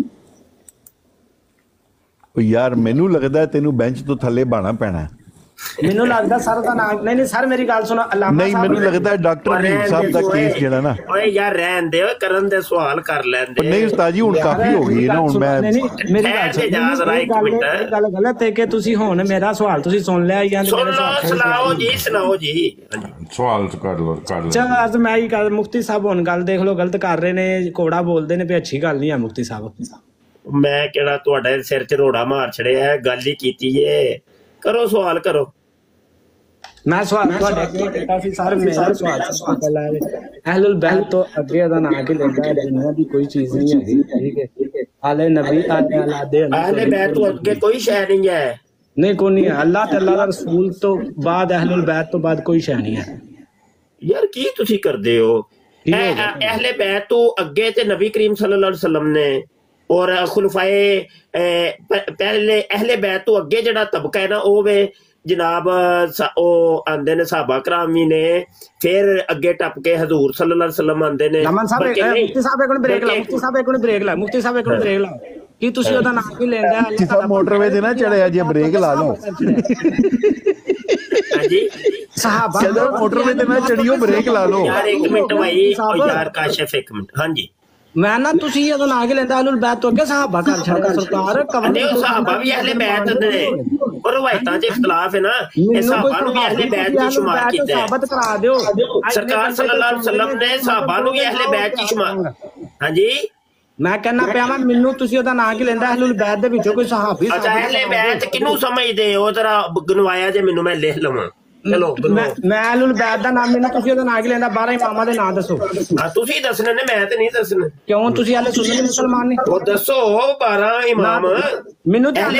ਉਹ ਯਾਰ ਮੈਨੂੰ ਲੱਗਦਾ ਤੈਨੂੰ ਬੈਂਚ ਤੋਂ ਥੱਲੇ ਬਾਣਾ ਪੈਣਾ ਹੈ।
ਮੈਨੂੰ ਲੱਗਦਾ ਸਰ ਦਾ ਨਾਮ ਨਹੀਂ ਸਰ ਮੇਰੀ ਗੱਲ ਸੁਣੋ ਅਲਾਮਾ
ਨਹੀਂ ਮੈਨੂੰ ਲੱਗਦਾ ਡਾਕਟਰ ਹਬੀਬ ਸਾਹਿਬ ਦਾ ਕੇਸ ਜਿਹੜਾ ਨਾ,
ਓਏ ਯਾਰ ਰਹਿਣ ਦੇ, ਕਰਨ ਦੇ ਸਵਾਲ ਕਰ ਲੈਂਦੇ।
ਨਹੀਂ ਉਸਤਾਦ ਜੀ ਹੁਣ ਕਾਫੀ ਹੋ ਗਈ ਨਾ, ਹੁਣ ਮੈਂ
ਮੇਰੀ ਗੱਲ ਗੱਲ ਗਲਤ ਹੈ ਕਿ ਤੁਸੀਂ ਹੁਣ ਮੇਰਾ ਸਵਾਲ ਤੁਸੀਂ ਸੁਣ ਲਿਆ ਜਾਂ
ਸੁਣਾਓ ਜੀ
ਸਵਾਲ ਕਰ ਲਓ
ਚਲ ਅੱਜ ਮੈਂ ਹੀ ਗੱਲ, ਮੁਫਤੀ ਸਾਹਿਬ ਹੁਣ ਗੱਲ ਦੇਖ ਲਓ ਗਲਤ ਕਰ ਰਹੇ ਨੇ, ਕੋੜਾ ਬੋਲਦੇ ਨੇ ਵੀ ਅੱਛੀ ਗੱਲ ਨਹੀਂ ਹੈ ਮੁਫਤੀ ਸਾਹਿਬ।
ਮੈਂ ਕਿਹੜਾ ਤੁਹਾਡੇ ਸਿਰ 'ਚ ਰੋੜਾ ਮਾਰ ਛੜਿਆ ਹੈ, ਗੱਲ ਹੀ ਕੀਤੀ ਏ। ਕਰੋ ਸਵਾਲ ਕਰੋ।
ਮੈਂ ਸਵਾਲ ਤੁਹਾਡੇ ਅੱਗੇ ਕੀਤਾ ਸੀ ਸਰ, ਮੇਰਾ ਸਵਾਲ ਅਹਿਲੁਲ ਬੈਤ ਤੋਂ ਅੱਗੇ ਦਾ ਨਾਂ ਕਿ ਲੈਂਦਾ ਦੁਨੀਆ ਦੀ ਕੋਈ ਚੀਜ਼ ਨਹੀਂ ਹੈਗੀ, ਠੀਕ ਹੈ। ਆਲੇ ਨਬੀ ਆਲੇ ਔਲਾਦੇ
ਅਹਿਲੇ ਬੈਤ ਤੋਂ ਅੱਗੇ ਕੋਈ ਸ਼ੈ ਨਹੀਂ ਹੈ।
ਨਹੀਂ ਕੋਈ ਨਹੀਂ ਹੈ, ਅੱਲਾਹ ਤੇ ਅੱਲਾਹ ਦਾ ਰਸੂਲ ਤੋਂ ਬਾਅਦ ਅਹਿਲੁਲ ਬੈਤ ਤੋਂ ਬਾਅਦ ਕੋਈ ਸ਼ੈ ਨਹੀਂ ਹੈ।
ਯਾਰ ਕੀ ਤੁਸੀਂ ਕਰਦੇ ਹੋ? ਅਹਿਲੇ ਬੈਤ ਤੋਂ ਅੱਗੇ ਤੇ ਨਬੀ ਕਰੀਮ ਸੱਲੱਲਾਹੁ ਅਲੈहि ਵਸੱਲਮ ਨੇ ਔਰ ਖੁਲਫਾਏ ਪਹਿਲੇ ਅਹਿਲੇ ਬੈਤ ਤੋਂ ਅੱਗੇ ਜਿਹੜਾ ਤਬਕਾ ਹੈ ਨਾ, ਉਹ ਵੇ ਜਨਾਬ ਉਹ ਆਂਦੇ ਨੇ ਸਾਹਬਾ ਕਰਾਮ ਵੀ ਨੇ, ਫਿਰ ਅੱਗੇ ਟੱਪ ਕੇ ਹਜ਼ੂਰ ਸੱਲੱਲਾਹੁ ਅਲੈहि ਵਸੱਲਮ ਆਂਦੇ ਨੇ।
ਮੁਫਤੀ ਸਾਹਿਬ ਇੱਕ ਬ੍ਰੇਕ ਲਾ, ਕੀ ਤੁਸੀਂ ਉਹਦਾ ਨਾਮ ਕੀ ਲੈਂਦਾ?
ਮੁਫਤੀ ਸਾਹਿਬ ਮੋਟਰਵੇ ਤੇ ਨਾ ਚੜਿਆ ਜੀ, ਬ੍ਰੇਕ ਲਾ ਲਓ।
ਹਾਂਜੀ
ਸਾਹਬਾ
ਜਦੋਂ ਮੋਟਰਵੇ ਤੇ ਨਾ ਚੜਿਓ ਬ੍ਰੇਕ ਲਾ ਲਓ।
ਯਾਰ 1 ਮਿੰਟ ਭਾਈ, ਯਾਰ ਕਾਸ਼ਿਫ 1 ਮਿੰਟ। ਹਾਂਜੀ
ਮੈਂ ਨਾ ਤੁਸੀਂ ਉਹਦਾ ਨਾਂ ਕੀ ਲੈਂਦਾ? ਅਹਿਲੁਲ ਬੈਤ ਤੋਂ ਅੱਗੇ ਸਾਹਬਾ ਕਰ ਛੱਡਿਆ ਸਰਕਾਰ
ਕਵਨੇ। ਉਹ ਸਾਹਬਾ ਵੀ ਅਹਿਲੇ ਬੈਤ ਨੇ, ਪਰ ਰਵਾਇਤਾਂ 'ਚ ਇਖਤਲਾਫ ਹੈ ਨਾ। ਇਹ ਸਾਹਬਾ ਨੂੰ ਵੀ ਅਹਿਲੇ ਬੈਤ 'ਚ ਸ਼ੁਮਾਰ ਕੀਤਾ ਹੈ।
ਸਾਬਤ ਕਰਾ ਦਿਓ
ਸਰਕਾਰ ਸੱਲੱਲਾਹੁ ਅਲੈहि ਵਸੱਲਮ ਨੇ ਸਾਹਬਾ ਨੂੰ ਵੀ ਅਹਿਲੇ ਬੈਤ 'ਚ ਸ਼ੁਮਾਰ। ਹਾਂਜੀ
ਮੈਂ ਕਹਿੰਦਾ ਪਿਆ ਵਾਂ, ਮੈਨੂੰ ਤੁਸੀਂ ਉਹਦਾ ਨਾਂ ਕੀ ਲੈਂਦਾ? ਅਹਿਲੁਲ ਬੈਤ ਦੇ ਵਿੱਚੋਂ ਕੋਈ ਸਹਾਬੀ।
ਅੱਛਾ ਅਹਿਲੇ ਬੈਤ ਕਿਹਨੂੰ ਸਮਝਦੇ ਹੋ? ਜ਼ਰਾ ਗਨਵਾਇਆ ਜੇ ਮੈਨੂੰ, ਮੈਂ ਲਿਖ ਲਵਾਂ। ਚਲੋ
ਮੈਂ ਅਹਿਲੁਲ ਬੈਤ ਦਾ ਨਾਮ, ਮੈਨੂੰ ਤੁਸੀਂ ਉਹਦਾ ਨਾਂ ਕੀ ਲੈਂਦਾ? 12 ਇਮਾਮਾਂ ਦੇ ਨਾਂ ਦੱਸੋ।
ਤੁਸੀਂ ਦੱਸਣੇ ਨੇ, ਮੈਂ ਤੇ ਨਹੀਂ ਦੱਸਣਾ।
ਕਿਉਂ ਤੁਸੀਂ ਹਾਲੇ ਸੁੰਨੀ ਮੁਸਲਮਾਨ ਨਹੀਂ?
ਉਹ ਦੱਸੋ 12 ਇਮਾਮ।
ਮੈਨੂੰ
ਅਹਿਲੇ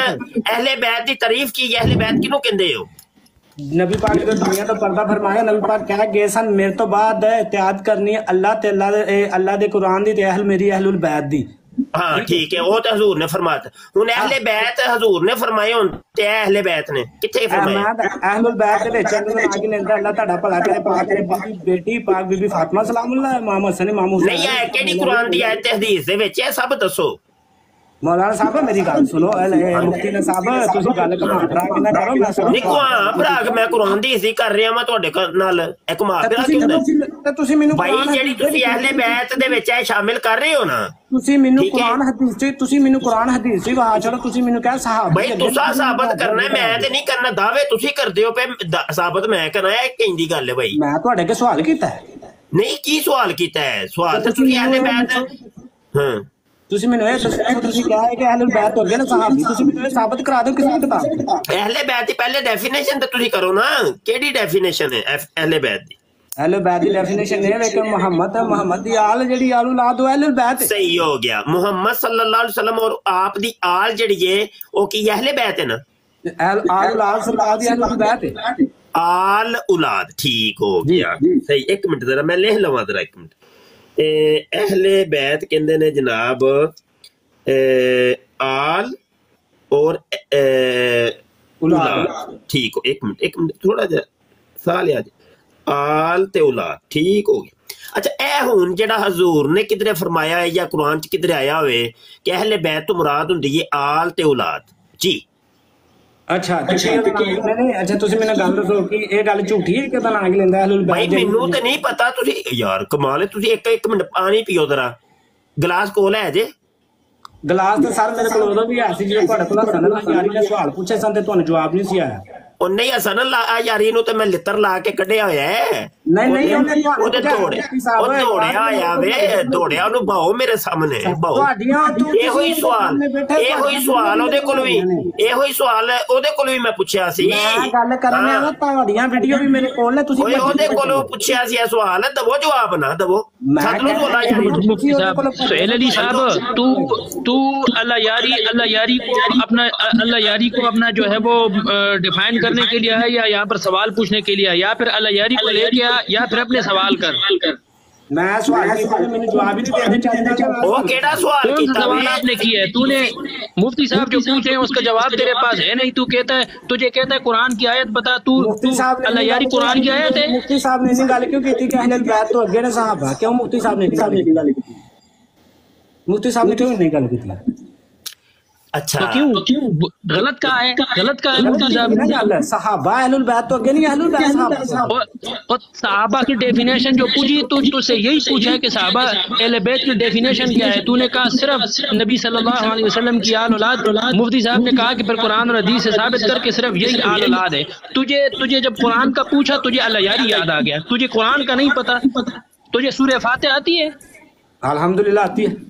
ਬੈਤ ਦੀ ਤਾਰੀਫ ਕੀ ਹੈ? ਅਹਿਲੇ ਬੈਤ ਕਿਹਨੂੰ ਕਹਿੰਦੇ ਹੋ?
ਨਬੀ ਪਾਕ ਨੇ ਦੁਨੀਆ ਤੋਂ ਪਰਦਾ ਫਰਮਾਇਆ। ਨਬੀ ਪਾਕ ਕਹਿ ਗਏ ਸਨ ਮੇਰੇ ਤੋਂ ਬਾਅਦ ਇਤਿਆਦ ਕਰਨੀ ਅੱਲਾਹ ਤੇ ਅੱਲਾਹ ਦੇ ਕੁਰਾਨ ਦੀ ਤੇ ਅਹਿਲ ਮੇਰੀ ਅਹਿਲੁਲ ਬੈਤ ਦੀ।
हाँ ठीक है, वो तो हजूर ने फरमाया। हुन अहले बैत हजूर ने फरमाए, हुन ते अहले बैत ने किथे फरमाया?
अहलुल बैत दे विच आगे लेंदा अल्लाह ਤੁਹਾਡਾ ਭਲਾ ਕਰੇ। ਪਾਕ ਦੇ ਬੇਟੀ ਪਾਕ ਬੀਬੀ ਫਾਤਿਮਾ ਸਲਾਮੁल्लाह, इमाम हसन इमाम हुसैन।
नहीं है केड़ी कुरान दी आयत ते हदीस दे विच है, सब दसो।
मौलाना साहब मेरी गल सुनो, मुफ्ती ने साहब तुसी गल घुमा फिरा के ना करो। मैं सुनो
नहीं घुमा फिरा के, मैं कुरान दी हदीस कर रहा मैं ਤੁਹਾਡੇ ਨਾਲ। ਇਹ ਘੁਮਾ ਫਿਰਾ ਕੇ ਹੁੰਦਾ
ਤੁਸੀਂ ਮੈਨੂੰ
ਭਾਈ, ਜਿਹੜੀ ਤੁਸੀਂ ਅਹਿਲੇ ਬੈਤ ਦੇ ਵਿੱਚ ਇਹ ਸ਼ਾਮਿਲ ਕਰ ਰਹੇ ਹੋ ਨਾ,
ਤੁਸੀਂ ਮੈਨੂੰ ਕੁਰਾਨ ਹਦੀਸ ਚ, ਤੁਸੀਂ ਮੈਨੂੰ ਕੁਰਾਨ ਹਦੀਸ ਚ ਵਾਹ ਚਲੋ, ਤੁਸੀਂ ਮੈਨੂੰ ਕਹਿ ਸਾਹਬ
ਭਾਈ ਤੁਸੀਂ ਸਾਬਤ ਕਰਨਾ, ਮੈਂ ਤੇ ਨਹੀਂ ਕਰਨਾ। ਦਾਅਵੇ ਤੁਸੀਂ ਕਰਦੇ ਹੋ ਪਏ, ਸਾਬਤ ਮੈਂ ਕਰਨਾ। ਇਹ ਕਿੰਦੀ ਗੱਲ ਹੈ ਭਾਈ?
ਮੈਂ ਤੁਹਾਡੇ ਕੇ ਸਵਾਲ ਕੀਤਾ ਹੈ।
ਨਹੀਂ ਕੀ ਸਵਾਲ ਕੀਤਾ ਹੈ? ਸਵਾਲ ਤੇ ਤੁਸੀਂ ਅਹਿਲੇ ਬੈਤ ਹਾਂ
ਤੁਸੀਂ ਮੈਨੂੰ ਇਹ ਦੱਸੋ, ਤੁਸੀਂ ਕਿਹਾ ਹੈ ਕਿ ਅਹਿਲੁਲ ਬੈਤ ਹੋ ਗਏ ਨਾ ਸਹਾਬੀ, ਤੁਸੀਂ ਮੈਨੂੰ ਇਹ ਸਾਬਤ ਕਰਾ ਦਿਓ ਕਿਸੇ ਕਿਤਾਬ ਚ।
ਅਹਿਲੇ ਬੈਤ ਦੀ ਪਹਿਲੇ ਡੈਫੀਨੇਸ਼ਨ ਤੇ ਤੁਸੀਂ ਕਰੋ ਨਾ, ਕਿਹੜੀ ਡੈਫੀਨੇਸ਼ਨ ਹੈ ਅਹਿਲੇ ਬੈਤ ਦੀ?
ਅਹਿਲੁਲ ਬੈਤ ਦੀ ਡੈਫੀਨੇਸ਼ਨ ਇਹ ਹੈ ਕਿ ਮੁਹੰਮਦ ਦੀ ਆਲ ਜਿਹੜੀ ਆਲ ਔਲਾਦ ਉਹ ਅਹਿਲੁਲ ਬੈਤ।
ਸਹੀ ਹੋ ਗਿਆ। ਮੁਹੰਮਦ ਸੱਲੱਲਾਹੁ ਅਲੈहि ਵਸੱਲਮ ਔਰ ਆਪ ਦੀ ਆਲ ਜਿਹੜੀ ਹੈ ਉਹ ਕੀ ਅਹਿਲੇ ਬੈਤ ਹੈ ਨਾ?
ਆਲ ਔਲਾਦ ਸਰਕਾਰ ਦੀ ਅਹਿਲੁਲ ਬੈਤ ਹੈ।
ਆਲ ਔਲਾਦ ਠੀਕ ਹੋ ਗਿਆ। ਸਹੀ। 1 ਮਿੰਟ ਜ਼ਰਾ ਮੈਂ ਲਿਖ ਲਵਾਂ ਜ਼ਰਾ 1 ਮਿੰਟ। ਅਹਿਲੇ ਬੈਤ ਕਹਿੰਦੇ ਨੇ ਜਨਾਬ ਆਲ ਔਰ ਔਲਾਦ। ਠੀਕ ਹੋ। 1 ਮਿੰਟ ਥੋੜਾ ਜਿਹਾ ਸਾਹ ਲਿਆ ਜੀ। ਆਲ ਤੇ ਔਲਾਦ ਠੀਕ ਹੋ ਗਿਆ। ਅੱਛਾ ਇਹ ਹੁਣ ਜਿਹੜਾ ਹਜ਼ੂਰ ਨੇ ਕਿਧਰੇ ਫਰਮਾਇਆ ਹੈ ਜਾਂ ਕੁਰਾਨ ਚ ਕਿਧਰੇ ਆਇਆ ਹੋਵੇ ਕਿ ਅਹਿਲੇ ਬੈਤ ਤੋਂ ਮੁਰਾਦ ਹੁੰਦੀ ਹੈ ਆਲ ਤੇ ਔਲਾਦ ਜੀ?
ਅੱਛਾ ਅੱਛਾ ਤੁਸੀਂ ਮੈਨੂੰ ਗੱਲ ਦੱਸੋ ਕਿ ਇਹ ਗੱਲ ਝੂਠੀ ਹੈ ਕਿ ਤਾਂ ਨਾਂ ਲੈਂਦਾ ਅਹਿਲੁਲ ਬੈਤ?
ਭਾਈ ਮੈਨੂੰ ਤੇ ਨਹੀਂ ਪਤਾ। ਤੁਸੀਂ ਯਾਰ ਕਮਾਲ ਹੈ। ਤੁਸੀਂ 1 ਮਿੰਟ ਪਾਣੀ ਪੀਓ ਜ਼ਰਾ, ਗਲਾਸ ਕੋਲ ਹੈ ਜੇ।
ਗਲਾਸ ਤੇ ਸਰ ਮੇਰੇ ਕੋਲ ਉਦੋਂ ਵੀ ਆਇਆ ਸੀ ਜਦੋਂ ਤੁਹਾਡੇ ਕੋਲ ਹਸਨ ਅੱਲਾ ਯਾਰੀ ਨੇ ਸਵਾਲ ਪੁੱਛੇ ਸਨ ਤੇ ਤੁਹਾਨੂੰ ਜਵਾਬ ਨਹੀਂ ਸੀ ਆਇਆ।
ਉਹ ਨਹੀਂ ਹਸਨ ਅੱਲਾ ਯਾਰੀ ਨੂੰ ਤੇ ਮੈਂ ਲਿੱਤਰ ਲਾ ਕੇ ਕੱਢਿਆ ਹੋਇਆ ਹੈ।
ਨਹੀਂ
ਉਹਦੇ ਦੌੜਿਆ ਹੋਇਆ ਵੇ, ਦੌੜਿਆ ਉਹਨੂੰ ਭਾਓ ਮੇਰੇ ਸਾਹਮਣੇ ਭਾਓ। ਇਹੋ ਹੀ ਸਵਾਲ ਉਹਦੇ ਕੋਲ ਵੀ, ਇਹੋ ਹੀ ਸਵਾਲ ਉਹਦੇ ਕੋਲ ਵੀ ਮੈਂ ਪੁੱਛਿਆ ਸੀ।
ਮੈਂ ਗੱਲ ਕਰਨ ਆ ਨਾ, ਤੁਹਾਡੀਆਂ ਵੀਡੀਓ ਵੀ ਮੇਰੇ ਕੋਲ ਨੇ, ਤੁਸੀਂ
ਉਹਦੇ ਕੋਲੋਂ ਪੁੱਛਿਆ ਸੀ ਇਹ ਸਵਾਲ, ਦਵੋ ਜਵਾਬ ਨਾ ਦਵੋ।
सुहेल अली साहब, तू अल्लाह यारी को अपना जो है वो डिफाइन करने के लिए है या यहाँ पर सवाल पूछने के लिए है, या फिर अल्लाह यारी को ले गया या फिर अपने सवाल कर।
मैं सवाल मैंने जवाब ही नहीं देना।
वो केड़ा सवाल
कौन सा सवाल आपने किया है? तूने मुफ्ती साहब जो पूछे हैं उसका जवाब तेरे पास है नहीं। तू कहता है, तुझे कहता है कुरान की आयत बता। तू अल्लाह यारी कुरान की आयत है?
मुफ्ती साहब ने गल क्यों की कि अहले बैत तो अगे ने साहब, क्यों मुफ्ती साहब ने गल की? मुफ्ती साहब ने क्यों नहीं गल की?
अच्छा
तो क्यों गलत कहा है? गलत कहा है मुफ्ती साहब ने?
सहाबा अहलुल बैत तो अगे नहीं, अहलुल बैत
और सहाबा की डेफिनेशन जो पूछी तुझसे यही पूछा है कि सहाबा अहले बैत की डेफिनेशन क्या है? तूने कहा सिर्फ नबी सल्लल्लाहु अलैहि वसल्लम की आल औलाद। मुफ्ती साहब ने कहा कि फिर कुरान और हदीस से साबित करके सिर्फ यही आल औलाद है। तुझे जब कुरान का पूछा तुझे अल्लाह यारी याद आ गया। तुझे कुरान का नहीं पता? तुझे सूरह फातिहा आती है?
अल्हम्दुलिल्लाह आती है।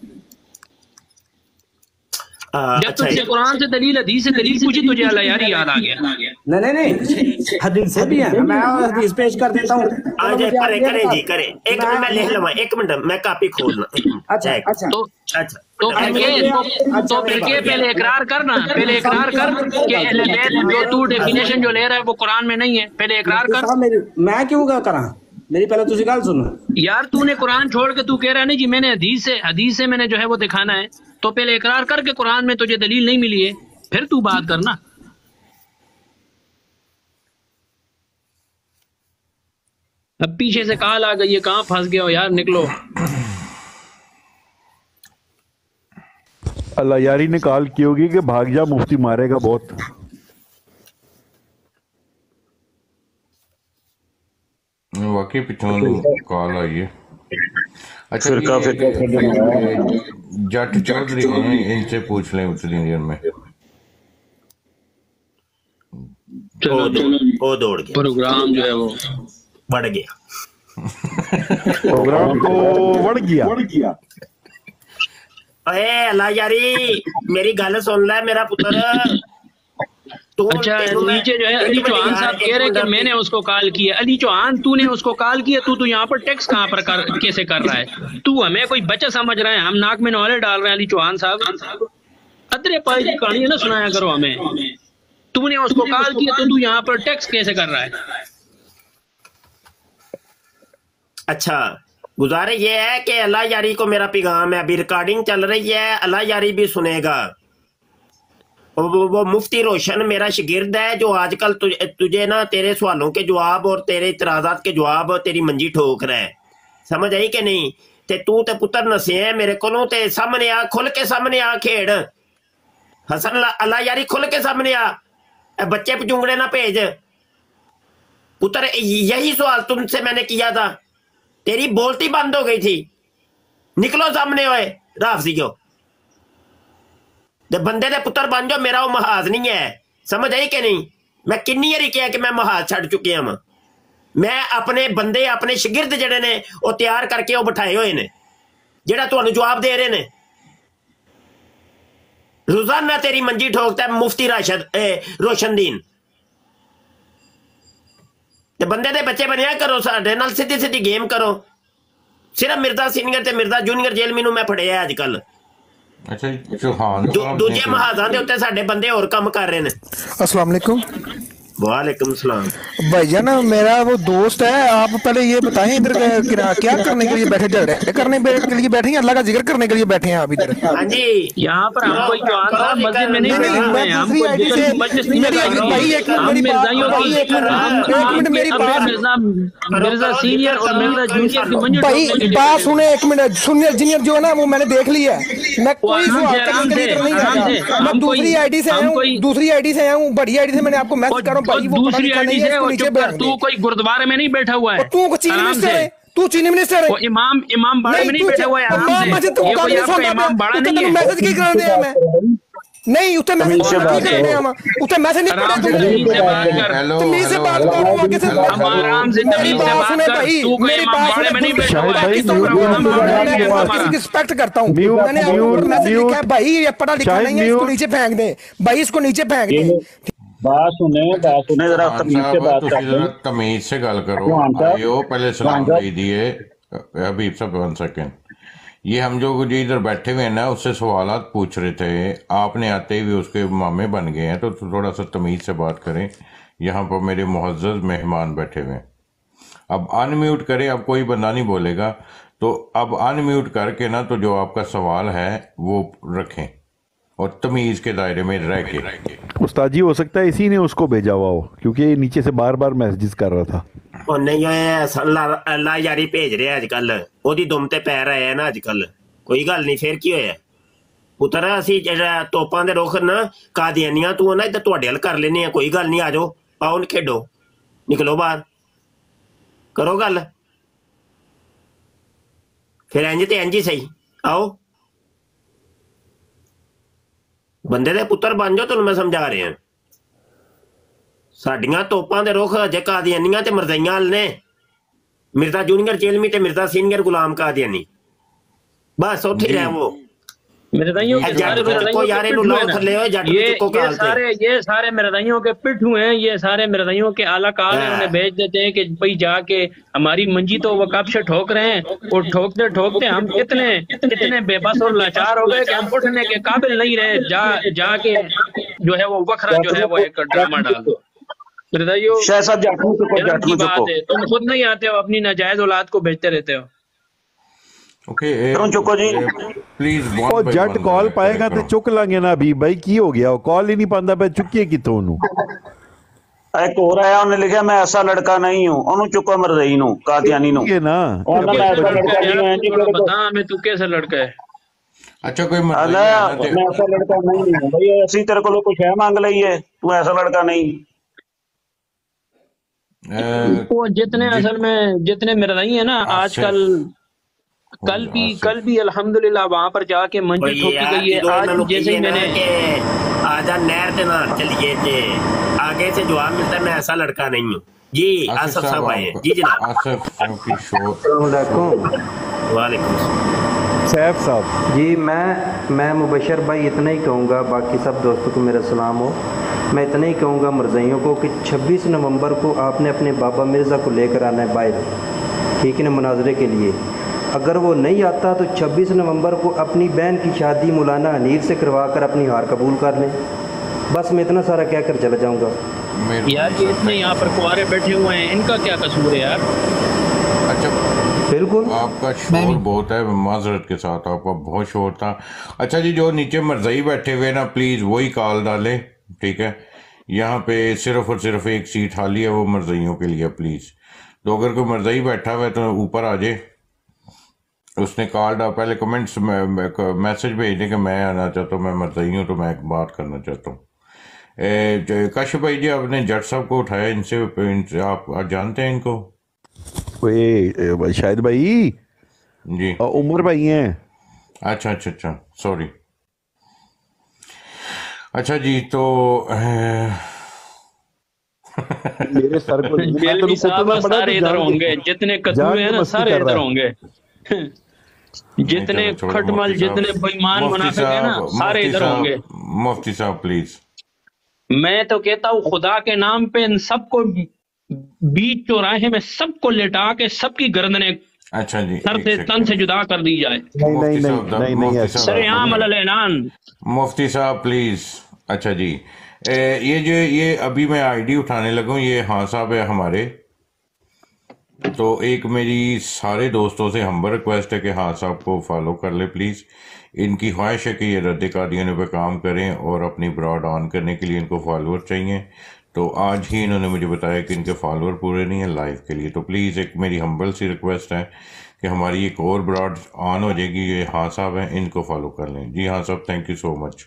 जब तुझसे कुरान से दलील हदीस से दलील पूछी तुझे अल्लाह यारी याद आ गया।
नहीं हदीस से भी है, मैं हदीस पेश कर देता हूँ।
करे जी करे। एक मिनट मैं लिख लूँ, एक मिनट मैं कॉपी खोलना।
अच्छा
तो फिर के पहले इकरार करना, पहले इकरार कर कि अहले बैत जो तू डेफिनेशन जो ले रहा है वो कुरान में नहीं है। पहले इकरार कर।
मैं क्यों करा? मेरी पहले तुझे गल सुनो
यार। तूने कुरान छोड़ के तू कह रहा है नहीं जी मैंने हदीस से मैंने जो है वो दिखाना है। तो पहले इकरार करके कुरान में तुझे दलील नहीं मिली है, फिर तू बात करना। अब पीछे से कॉल आ गई है, कहाँ फंस गए हो यार, निकलो।
अल्लाह यारी ने कॉल की होगी कि भाग जा, मुफ्ती मारेगा बहुत।
वाकई पिछों कॉल आई है। अच्छा जट चौधरी हैं, इनसे पूछ लें उत्तर इंडियन में।
वो दौड़ गया,
प्रोग्राम जो है वो
बढ़ गया।
प्रोग्राम तो बढ़ गया।
अरे अल्लाह यारी मेरी गल सुन ले मेरा पुत्र।
अच्छा नीचे जो है अली चौहान साहब कह रहे कि मैंने उसको कॉल किया। अली चौहान तूने उसको कॉल किया? तू यहाँ पर टेक्स्ट कहाँ पर कैसे कर रहा है? तू हमें कोई बच्चा समझ रहा है? हम नाक में नौले डाल रहे हैं अली चौहान साहब? अदरे पाई की कहानी ना सुनाया करो हमें। तूने उसको कॉल किया तो तू यहाँ पर टेक्स्ट कैसे कर रहा है?
अच्छा गुजारे ये है कि अल्लाह यारी को मेरा पैगाम है, अभी रिकॉर्डिंग चल रही है, अल्लाह यारी भी सुनेगा। वो मुफ्ती रोशन मेरा शागिर्द है जो आजकल तुझे ना तेरे सवालों के जवाब और तेरे इतराजात के जवाब तेरी मंजी ठोक रहा है। समझ आई कि नहीं? ते तू ते पुत्र नसे है मेरे कोलों, ते सामने आ, खुल के सामने आ खेड़। हसन अल्लाह यारी खुल के सामने आ, बच्चे पचूंगड़े ना भेज। पुत्र यही सवाल तुमसे मैंने किया था, तेरी बोलती बंद हो गई थी। निकलो सामने होए राफजी को, बंदे दे पुत्र बन जाओ। मेरा वो महाज नहीं है, समझ आई कि नहीं? मैं किन्नी बारी कहा कि मैं महाज छड़ चुके हाँ। मैं अपने बंदे अपने शागिर्द जड़े ने वो तैयार करके वो बिठाए हुए ने, जेड़ा तुहानू जवाब दे रहे ने। रोजाना तेरी मंजी ठोकता है मुफ्ती रोशनदीन। ते बंदे दे बच्चे बनया करो, साडे नाल सीधी सीधी गेम करो। सिर्फ मिर्जा सीनियर ते मिर्जा जूनियर जेल मैनू मैं फड़िया अजकल।
अच्छा चौहान
दूजे महाजां दे उत्ते साडे बंदे और काम कर रहे हैं।
अस्सलाम वालेकुम।
वालेकुम सलाम।
भाईजान मेरा वो दोस्त है, आप पहले ये बताएं इधर क्या करने के लिए बैठे? झगड़े करने के लिए बैठे हैं, अल्लाह का जिक्र करने के लिए बैठे हैं आप इधर?
हाँ जी,
यहाँ पर हम कोई चौहान साहब मस्जिद में नहीं बैठे हुए हैं। हम कोई मजलिस नहीं लगा रहे हैं। हम मिर्जाइयों की मिर्जा सीनियर और मिर्जा जूनियर की मंजूर
भाई बात सुने एक मिनट। सीनियर जूनियर जो है ना वो मैंने देख लिया है। मैं कोई सवाल नहीं करता। मैं दूसरी आईडी से आया हूँ, बड़ी आईडी से मैंने आपको मैसेज कर रहा हूँ।
दूसरी आईडी से तू कोई गुरुद्वारे में नहीं बैठा हुआ है।
तू चीफ मिनिस्टर है, तू चीनी मिनिस्टर
वो इमाम बाड़े में नहीं बैठा हुआ है आराम से, ये कोई आपका इमाम बाड़ा नहीं है।
मैसेज की कर दिया मैं नहीं उसे मैसेज की कर दिया मैं उसे मैसेज नहीं पढ़ा तुमने तमीज से बात करो आगे से
हम आराम से तमीज से बात कर, तू कोई इमाम बाड़े में नहीं बैठा हुआ है।
मैं रिस्पेक्ट करता हूँ, मैंने आपको मैसेज लिखा है भाई ये पढ़ा लिखा नहीं है, इसको नीचे फेंक दे भाई, इसको नीचे फेंक दे।
बात सुने जरा तमीज से बात कर,
तमीज से गल करो। आयो पहले सलाम दे दिए हबीब साहब, 1 सेकंड। ये हम जो इधर बैठे हुए हैं ना उससे सवालात पूछ रहे थे, आपने आते ही उसके मामे बन गए हैं, तो थोड़ा सा तमीज से बात करें। यहाँ पर मेरे मुअज़्ज़ज़ मेहमान बैठे हुए हैं। अब अनम्यूट करें, अब कोई बंदा नहीं बोलेगा, तो अब अनम्यूट करके ना तो जो आपका सवाल है वो रखें और तमीज के दायरे में रह के।
उस्ताद जी हो सकता है इसी ने उसको भेजा हुआ हो, क्योंकि ये नीचे से बार बार मैसेजेस कर रहा था।
ਉਹ ਨਹੀਂ ਅੱਲਾ ਯਾਰੀ ਭੇਜ ਰਿਹਾ ਅੱਜ ਕੱਲ, ਉਹਦੀ ਦੁਮ ਤੇ ਪੈ ਰਹੇ ਆ ਨਾ ਅੱਜ ਕੱਲ। ਕੋਈ ਗੱਲ ਨਹੀਂ, ਫੇਰ ਕੀ ਹੋਇਆ ਪੁੱਤਰ, ਅਸੀਂ ਜਿਹੜਾ ਤੋਪਾਂ ਦੇ ਰੁੱਖ ਨਾ ਕਾਦੀਆਨੀਆਂ ਤੂੰ ਨਾ ਇੱਧਰ ਤੁਹਾਡੇ ਹੱਲ ਕਰ ਲੈਨੇ ਆ, ਕੋਈ ਗੱਲ ਨਹੀਂ, ਆ ਜਾਓ ਆਓ ਖੇਡੋ, ਨਿਕਲੋ ਬਾਹਰ, ਕਰੋ ਗੱਲ, ਫਿਰ ਇੰਜ ਤੇ ਇੰਜ ਹੀ ਸਹੀ, ਆਓ ਬੰਦੇ ਦੇ ਪੁੱਤਰ ਬਣ ਜਾਓ, ਤੁਹਾਨੂੰ ਮੈਂ ਸਮਝਾ ਰਿਹਾ। ਸਾਡੀਆਂ ਤੋਪਾਂ ਦੇ ਰੁੱਖ ਅਜੇ ਕਾਦੀਆਨੀਆਂ ਤੇ ਮਿਰਜ਼ਾਈਆਂ ਹਲ ਨੇ, ਮਿਰਜ਼ਾ ਜੂਨੀਅਰ ਚੇਲਮੀ ਤੇ ਮਿਰਜ਼ਾ ਸੀਨੀਅਰ ਗੁਲਾਮ ਕਾਦੀਆਨੀ, ਬਸ ਉੱਥੇ ਹੀ ਰਹੋ।
मिर्जाइयों के सारे ये सारे मिर्जाइयों के पिट्ठू हैं, ये सारे मिर्जाइयों के आला काल हैं, उन्हें भेज देते हैं कि भाई जाके हमारी मंजी तो वो कब से ठोक रहे हैं, और ठोकते ठोकते हम इतने बेबस और लाचार हो गए कि हम उठने के काबिल नहीं रहे। जाके जो है वो वखरा जो है वो एक ड्रामा डाल दो। मिर्जाइयों बात है, तुम खुद नहीं आते हो, अपनी नाजायज औलाद को भेजते रहते हो।
चुको जी प्लीज,
जट कॉल पाएगा तो चुक लांगे ना। अभी भाई की हो गया, कॉल ही नहीं पाता पे चुकिए कितों नु।
एक और आया, उन्हें लिखा मैं ऐसा लड़का नहीं हूं, ओनु चुको मरदई नु कादियानी नु
ये ना
मैं ऐसा लड़का नहीं हूं,
बता हमें तू कैसा लड़का है।
अच्छा कोई
मैं ऐसा लड़का नहीं हूं भाई, ऐसी तेरे को कुछ है मांग लई है, तू ऐसा लड़का नहीं।
वो जितने असल में जितने मिर्जाई है ना आजकल, कल भी अल्हम्दुलिल्लाह वहां पर जाके मंजिल ठोकी गई है। आज जैसे ही मैंने
आजा नहर के ना चलिए जे आगे से जवाब मिलता है मैं ऐसा लड़का नहीं हूँ जी। आसिफ साहब आए हैं जी जनाब। वालेकुम
सैफ साहब
जी। मैं मुबशर भाई इतना ही कहूँगा, बाकी सब दोस्तों को मेरा सलाम हो। मैं इतना ही कहूँगा मिर्ज़ाइयों को कि 26 नवंबर को आपने अपने बाबा मिर्ज़ा को लेकर आना है बाहर, ठीक है ना, मुनाजरे के लिए। अगर वो नहीं आता तो 26 नवंबर को अपनी बहन की शादी मौलाना अनीर से करवा कर अपनी हार कबूल कर लें। बस मैं इतना सारा कह कर चला जाऊँगा।
यार ये इतने यहाँ पर कुआरे बैठे हुए हैं, इनका क्या कसूर है यार।
अच्छा
बिल्कुल
आपका शोर बहुत है, माजरत के साथ आपका बहुत शोर था। अच्छा जी, जो नीचे मर्ज़ई बैठे हुए ना प्लीज़ वही कॉल डालें, ठीक है। यहाँ पे सिर्फ और सिर्फ एक सीट खाली है, वो मर्ज़इयों के लिए प्लीज़। तो अगर कोई मर्ज़ई बैठा हुआ है तो ऊपर आ जाए, उसने कॉल डाल, पहले कमेंट्स में मैसेज भेज दें कि मैं आना चाहता हूँ, मैं मर्ज़ई हूँ, तो मैं एक बात करना चाहता हूँ। काशिफ भाई जी आपने जट साहब को उठाया, इनसे आप जानते हैं इनको?
शायद भाई
जी
उमर भाई हैं।
अच्छा सॉरी। अच्छा जी, तो
मेरे सर को
सारे इधर होंगे, जितने कद्दू हैं ना सारे इधर होंगे, जितने खटमल जितने बेईमान मुनाफिक हैं ना सारे इधर होंगे।
मुफ्ती साहब प्लीज।
मैं तो कहता हूँ खुदा के नाम पे इन सबको बीच चौराहे में सबको लेटा के सबकी गर्दनें
अच्छा जी
सर से तन से जुदा कर दी जाए।
नहीं
सरेआम अलल ऐलान।
मुफ्ती साहब प्लीज। अच्छा जी, ये अभी मैं आईडी उठाने लगूं, ये हाँ साहब है हमारे, तो एक मेरी सारे दोस्तों से हम्बल रिक्वेस्ट है कि हाँ साहब को फॉलो कर ले प्लीज़। इनकी ख्वाहिश है कि ये रद्द कादियानी पे काम करें और अपनी ब्रॉड ऑन करने के लिए इनको फॉलोअर चाहिए। तो आज ही इन्होंने मुझे बताया कि इनके फॉलोअर पूरे नहीं हैं लाइव के लिए, तो प्लीज़ एक मेरी हम्बल सी रिक्वेस्ट है कि हमारी एक और ब्रॉड ऑन हो जाएगी। ये हाँ साहब हैं, इनको फॉलो कर लें। जी हाँ साहब, थैंक यू सो मच।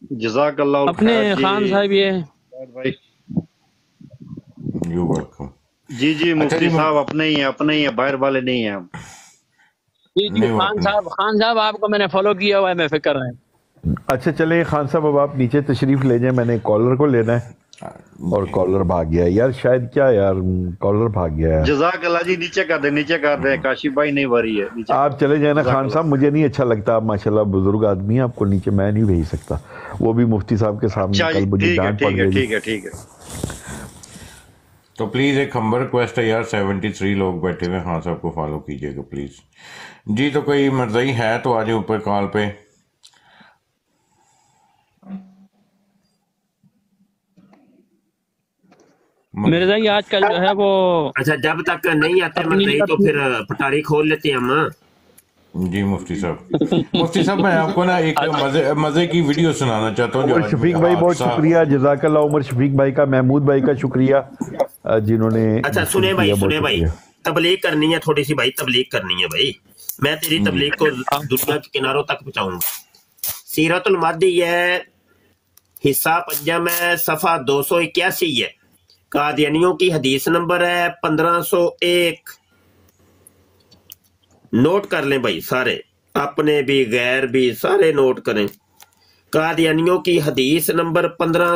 जज़ाकल्लाह। अपने खान साहब ये
यू वेलकम।
जी जी मुफ्ती साहब अपने ही है, बाहर वाले नहीं है हम।
जी जी खान साहब आपको मैंने फॉलो किया हुआ है, मैं फिक्र है।
अच्छा चले खान साहब, अब आप नीचे तशरीफ ले जाए, मैंने कॉलर को लेना है और कॉलर भाग गया यार, शायद क्या यार कॉलर भाग गया यार।
जज़ाकल्लाह जी, नीचे कर दे काशिफ भाई नहीं वरी है नीचे।
आप चले जाए ना खान साहब, मुझे नहीं अच्छा लगता, आप माशाल्लाह बुजुर्ग आदमी हैं, आपको नीचे मैं नहीं भेज सकता, वो भी मुफ्ती साहब के सामने कल मुझे डांट पड़ गई।
ठीक है।
तो प्लीज एक हम्बर रिक्वेस्ट है यार, 73 लोग बैठे हुए, हाँ साहब को फॉलो कीजिएगा प्लीज जी। तो कोई मर्ज़ई है तो आज ऊपर कॉल पे।
मिर्जा जी आजकल जो है वो,
अच्छा जब तक नहीं आते मर्ज़ई तो फिर पटारी खोल लेते हैं हम।
जी मुफ्ती साहब मैं आपको ना एक मजे की वीडियो सुनाना चाहता हूँ।
उमर शफीक भाई बहुत शुक्रिया, जज़ाकल्लाह उमर शफीक भाई का, महमूद भाई का शुक्रिया जिन्होंने।
अच्छा सुने भाई तबलीग करनी है थोड़ी सी भाई, तबलीग करनी है भाई, मैं तेरी तबलीग को दुनिया के किनारों तक पहुंचाऊंगा। सीरतुल महदी है, हिस्सा पंजम है, सफा 281 है, कादियानियों की हदीस नंबर है 1501। नोट कर लें भाई सारे, अपने भी गैर भी सारे नोट करें। कादियानियों की हदीस नंबर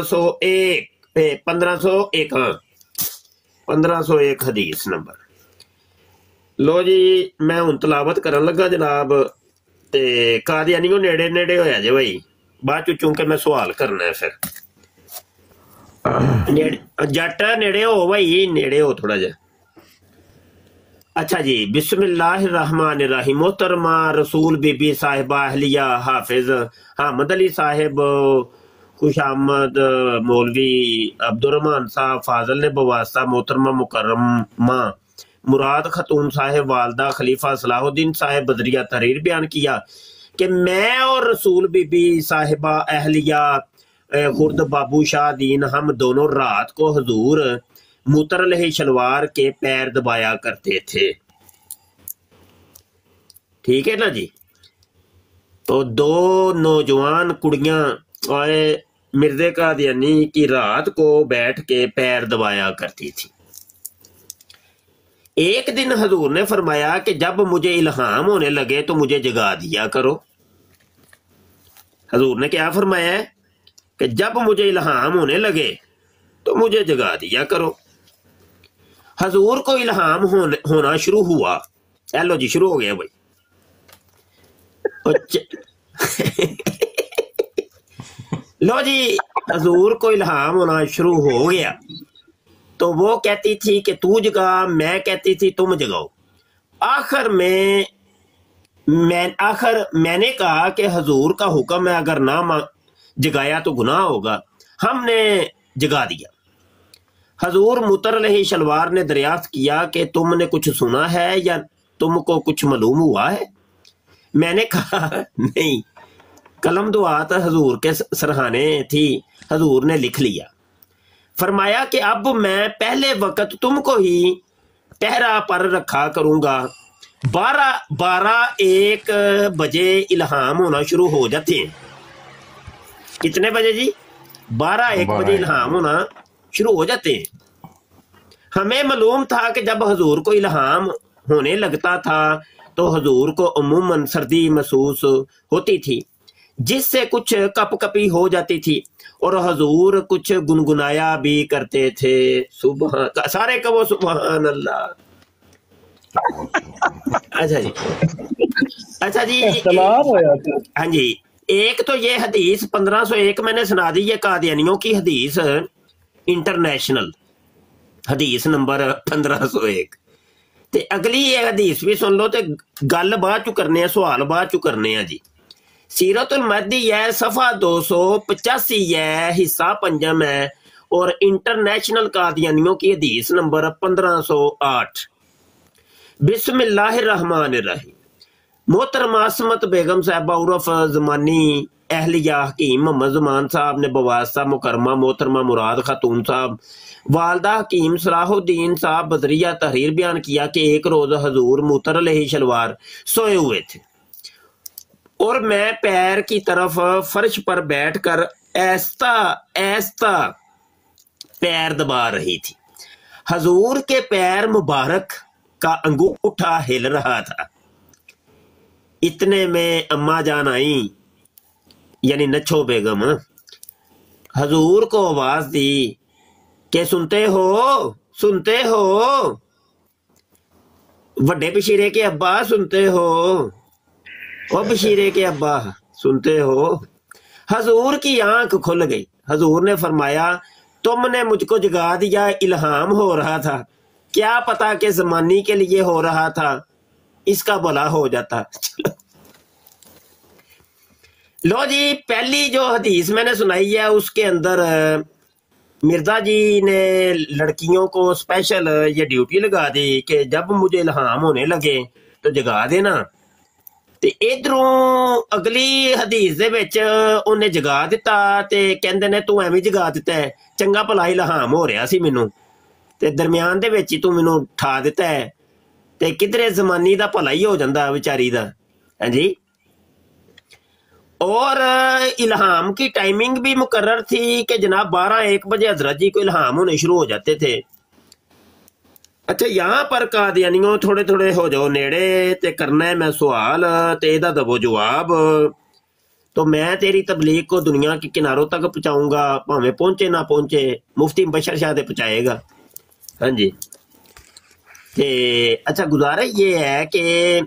1501 हाँ 1501 हदीस नंबर। लो जी मैं हुण तलावत करन लगा जनाब, ते कादियानियों नेड़े नेड़े होया जे भाई, बाद चूंकि मैं सवाल करना है फिर। जट नेड़े हो भाई, नेड़े हो थोड़ा जा। अच्छा जी, बिस्मिल्लाहिर्रहमानिर्रहीम। मोहतरमा रसूल बीबी साहिबा अहलिया हाफिज हामिद अली साहिब, खुशामद मौलवी अब्दुर्रहमान साहब फाजल ने बवास्ता मोहतरमा मुकर्रमा मुराद खतून साहिब वालदा खलीफा सलाहुद्दीन साहिब बदरिया तहरीर बयान किया कि मैं और रसूल बीबी साहिबा अहलिया खुर्द बाबू शाह दीन हम दोनों रात को हुजूर मुतर लहे शलवार के पैर दबाया करते थे। ठीक है ना जी। तो दो नौजवान कुड़ियां और मिर्जे कादियानी की रात को बैठ के पैर दबाया करती थी। एक दिन हजूर ने फरमाया कि जब मुझे इल्हाम होने लगे तो मुझे जगा दिया करो। हजूर ने क्या फरमाया है कि जब मुझे इल्हाम होने लगे तो मुझे जगा दिया करो। हजूर को इल्हाम होना शुरू हुआ, लो जी शुरू हो गया भाई। लो जी हजूर को इल्हाम होना शुरू हो गया तो वो कहती थी कि तू जगा, मैं कहती थी तुम जगाओ। आखिर मैंने कहा कि हजूर का हुक्म है, अगर ना जगाया तो गुनाह होगा। हमने जगा दिया। हजूर मुतर लही शलवार ने दरियाफ्त किया कि तुमने कुछ सुना है या तुमको कुछ मालूम हुआ है? मैंने कहा नहीं। कलम दुआत हजूर के सरहाने थी, हजूर ने लिख लिया। फरमाया कि अब मैं पहले वक्त तुमको ही पहरा पर रखा करूंगा। 12-1 बजे इल्हाम होना शुरू हो जाते हैं। कितने बजे जी? 12-1 बजे इल्हाम होना शुरू हो जाते हैं। हमें मालूम था कि जब हजूर को इल्हाम होने लगता था तो हजूर को अमूमन सर्दी महसूस होती थी, जिससे कुछ कपकपी हो जाती थी और हजूर कुछ गुनगुनाया भी करते थे। सुबह सारे कहो सुबहान अल्लाह। अच्छा जी हाँ जी। एक तो ये हदीस 1501 मैंने सुना दी, ये कादियानियों की हदीस इंटरनेशनल हदीस नंबर 1501। ते अगली ये हदीस भी सुन लो, ते गल बाद चू करने, सवाल बाद चू करने जी। सीरतुल महदी है, सफा 285 है, हिस्सा पंजम है और इंटरनेशनल कादियानियों की हदीस नंबर 1508। बिस्मिल्लाहिर्रहमानिर्रहीम। मोहतरमा असमत बेगम साहबा उर्फ जमानी अहलिया हकीम मोहम्मद जमान साहब ने बवास्ता मुकरमा मोहतरमा मुराद खातून साहब वालदा हकीम सलाहुद्दीन साहब बदरिया तहरीर बयान किया कि एक रोज हजूर मुतर लही शलवार सोए हुए थे और मैं पैर की तरफ फर्श पर बैठकर ऐसा पैर दबा रही थी। हजूर के पैर मुबारक का अंगूठा हिल रहा था। इतने में अम्मा जान आई, यानी नच्छो बेगम, हजूर को आवाज दी कि सुनते हो, सुनते हो, वड्डे बशीरे के अब्बा सुनते हो, ओ बशीरे के अब्बा सुनते हो। हजूर की आंख खुल गई। हजूर ने फरमाया, तुमने मुझको जगा दिया, इल्हाम हो रहा था, क्या पता कि ज़मानी के लिए हो रहा था, इसका भला हो जाता। लो जी, पहली जो हदीस मैंने सुनाई है उसके अंदर मिर्जा जी ने लड़कियों को स्पेशल ये ड्यूटी लगा दी कि जब मुझे इल्हाम होने लगे तो जगा देना। ਤੇ ਇਧਰੋਂ ਅਗਲੀ ਹਦੀਸ ਦੇ ਵਿੱਚ ਉਹਨੇ ਜਗਾ ਦਿੱਤਾ ਤੇ ਕਹਿੰਦੇ ਨੇ ਤੂੰ ਐਵੇਂ ਜਗਾ ਦਿੱਤਾ, ਚੰਗਾ ਭਲਾ ਇਲਹਾਮ ਹੋ ਰਿਹਾ ਸੀ ਮੈਨੂੰ ਤੇ ਦਰਮਿਆਨ ਦੇ ਵਿੱਚ ਹੀ ਤੂੰ ਮੈਨੂੰ ਠਾ ਦਿੱਤਾ ਤੇ ਕਿਧਰੇ ਜ਼ਮਾਨੀ ਦਾ ਭਲਾ ਹੀ ਹੋ ਜਾਂਦਾ ਵਿਚਾਰੀ ਦਾ। ਹਾਂਜੀ, और इल्हाम की टाइमिंग भी मुकर्रर थी कि जनाब 12-1 बजे हजरत जी को इल्हाम होने शुरू हो जाते थे। अच्छा, यहाँ पर कादियानियों थोड़े थोड़े हो जाओ नेड़े ते करना है मैं सवाल ते एदा दबो जवाब, तो मैं तेरी तबलीग को दुनिया के किनारों तक पहुँचाऊंगा, भावें पहुंचे ना पहुंचे, मुफ्ती मुबशर शाह पहुँचाएगा। हाँ जी, ते अच्छा गुजारिश ये है कि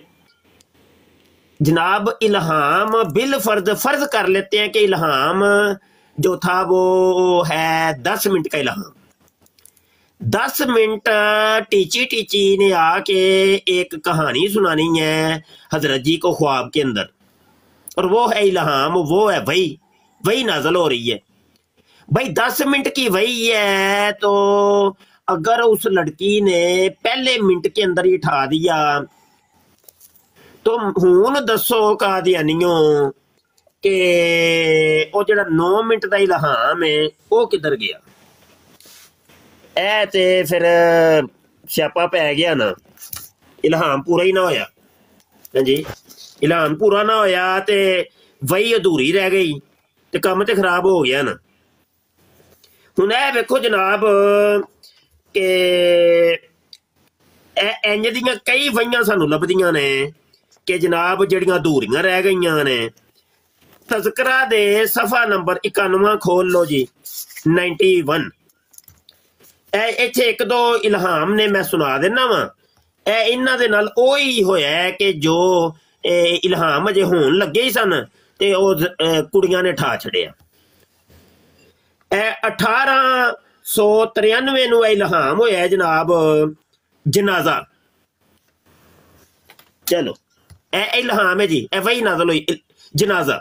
जनाब इल्हाम बिल फर्ज कर लेते हैं कि इल्हाम जो था वो है 10 मिनट का इल्हाम। 10 मिनट टीची टीची ने आके एक कहानी सुनानी है हजरत जी को ख्वाब के अंदर, और वो है इल्हाम, वो है वही नाजल हो रही है। भाई 10 मिनट की वही है, तो अगर उस लड़की ने पहले मिनट के अंदर ही ठा दिया तो हुन दसो कादियानियों कि वो जेड़ा 9 मिनट का इल्हाम है वो किधर गया। ऐ ते फिर स्यापा पै गया ना, इल्हाम पूरा ही ना होया। हाँ जी, इल्हाम पूरा ना होया ते वही अधूरी रह गई ते काम ते खराब हो गया ना। हुन ऐ वेखो जनाब कि इंज दियां कई वहियां सानू लभदियां ने कि जनाब जड़ियां अधूरियां रह गई ने। तज़किरा दे सफ़ा नंबर 91 खोल लो जी, 91। इत्थे एक दो इल्हाम ने मैं सुना देना वा, इन्हां दे नाल ओही होया है कि जो इल्हाम अजे होण लगे ही सन ते ओ कुड़ियां ने ठा छड़िया। 1893 नूं इल्हाम होया है जनाब जनाजा। चलो इल्हाम है जी, वही नाज़िल हुई जनाजा।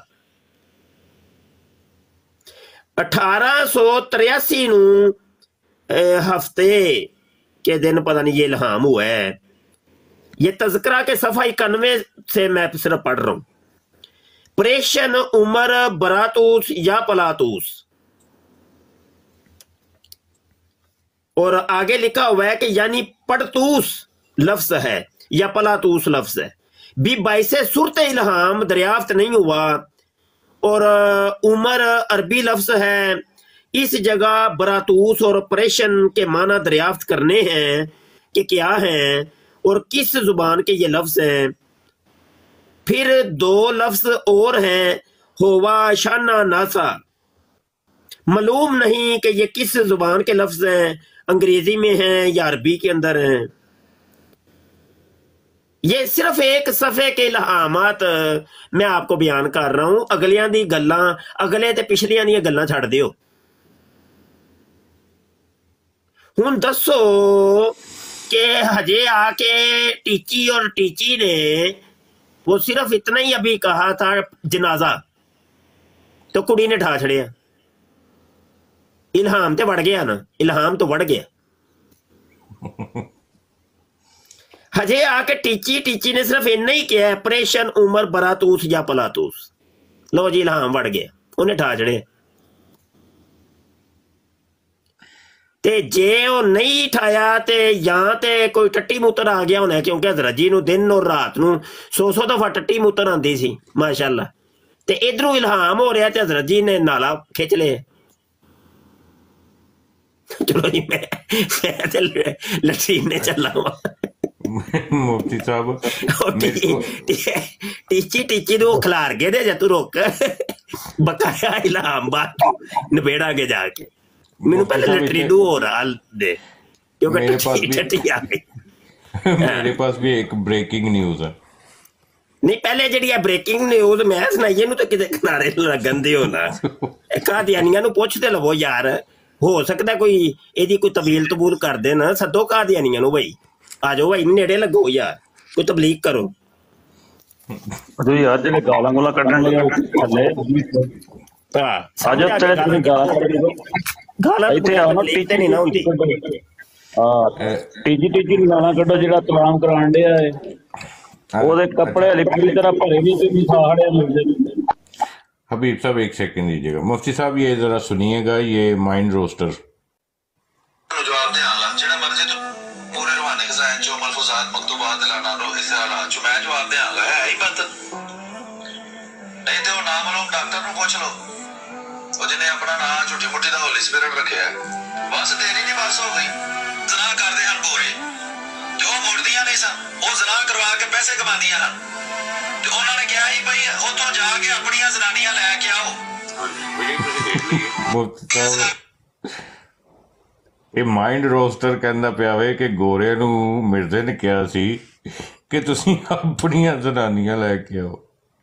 1883 नूं हफ्ते के दिन पता नहीं ये इल्हाम हुआ है। ये तज़किरा के सफ़ा 91 से मैं सिर्फ पढ़ रहा हूँ। प्रेशन उमर बरातूस या पलातूस, और आगे लिखा हुआ है कि यानी पड़तूस लफ्ज है या पलातूस लफ्ज है, भी बाइसे सुरत इल्हाम दरियाफ्त नहीं हुआ, और उमर अरबी लफ्ज है। इस जगह बरातूस और प्रेशन के माना दरियाफ्त करने हैं कि क्या हैं और किस जुबान के ये लफ्ज हैं। फिर 2 लफ्ज और हैं, होवा शाना नासा, मालूम नहीं कि ये किस जुबान के लफ्ज हैं, अंग्रेजी में हैं या अरबी के अंदर हैं। ये सिर्फ एक सफ़े के इल्हामात मैं आपको बयान कर रहा हूं। अगलियां दी गल्लां, अगले ते पिछलियां दी गल्लां छड़ दियो। हुन दसो कि हजे आके टीची और टीची ने वो सिर्फ इतना ही अभी कहा था जनाजा, तो कुड़ी ने ठा छड़िया। इल्हाम तो बढ़ गया ना, इल्हाम तो बढ़ गया। हजे आके टीची ने सिर्फ इन्ना ही किया है, प्रेशन उमर बरातूस या पलातूस। लो जी, इल्हाम बढ़ गया, उन्हें ठा छड़े। ते जे वो नहीं ठाया ते या ते कोई टट्टी मूतर आ गया होना, क्योंकि हजरत जी नूं दिन और रात नूं 100 दफा टट्टी मूतर आंदी सी माशाअल्लाह। ते इधरों इल्हाम हो रहा ते हजरत जी ने नाला खिंच ले। चलो जी मैं लटरीने चला हुआ
मुफ्ती साहब
टीची ਨੂੰ ਖਿਲਾਰ ਕੇ ਦੇ ਜਾ ਤੂੰ ਰੁਕ ਬਕਾਇਆ ਇਲਾਹਾਬਾਦ ਨਵੇੜਾ ਕੇ ਜਾ ਕੇ ਮੈਨੂੰ ਪਹਿਲੇ ਲਟਰੀ ਨੂੰ ਹੋਰ ਹਾਲ ਦੇ ਕਿਉਂਕਿ ਟੱਟੀ ਆ ਗਈ
मेरे पास भी एक ब्रेकिंग न्यूज है
नहीं पहले जी ब्रेकिंग न्यूज मैं सुनाइए तो किते किनारे लगन दे हो ना कादियानियां पुछते लवो यार हो सकता कोई एदी कोई तबील तबूल कर दे ना सदो कादियानियां भाई आ जाओ भाई नेड़े लगो यार कोई तबलीग करो
यार जेडे गालां गोला कड्डण लगे थल्ले हां आ जा तेरे गालां कड्ड दो गालां इथे आओ ना टीचे नहीं ना हुंदी टीजी गाना कड्डो जेड़ा तलाम करान दिया है ओदे कपड़े हली पूरी तरह भरे भी ते साड़े मिलदे।
हबीब साहब एक सेकंड दीजिएगा, मुफ्ती साहब ये जरा सुनिएगा, ये माइंड रोस्टर
जवाब दे आला जेड़ा मर्जी तो पूरे रवाने के साथ जो मलफूजात मकतूबात लाना रो इस हालात जो मैं जवाब दे आला है ही बात नहीं ते वो नाम मालूम डॉक्टर नु पूछ लो वो जिन्हें अपना नाम झूठी मुट्ठी दा होली स्पिरिट रखे है बस तेरी नहीं बस हो गई जना करदे हन गोरे जो मुड़दियां नहीं सन वो जना करवा के पैसे कमांदियां हन ते उन्हां ने कहा ही भाई उथों जाके अपनी जनानियां लेके आओ
ਇਹ ਮਾਈਂਡ ਰੋਸਟਰ ਕਹਿੰਦਾ ਪਿਆ ਵੇ ਕਿ ਗੋਰੇ ਨੂੰ ਮਿਰਜ਼ੇ ਨੇ ਕਿਹਾ ਸੀ ਕਿ ਤੁਸੀਂ ਆਪਣੀਆਂ ਜ਼ਨਾਨੀਆਂ ਲੈ ਕੇ ਆਓ।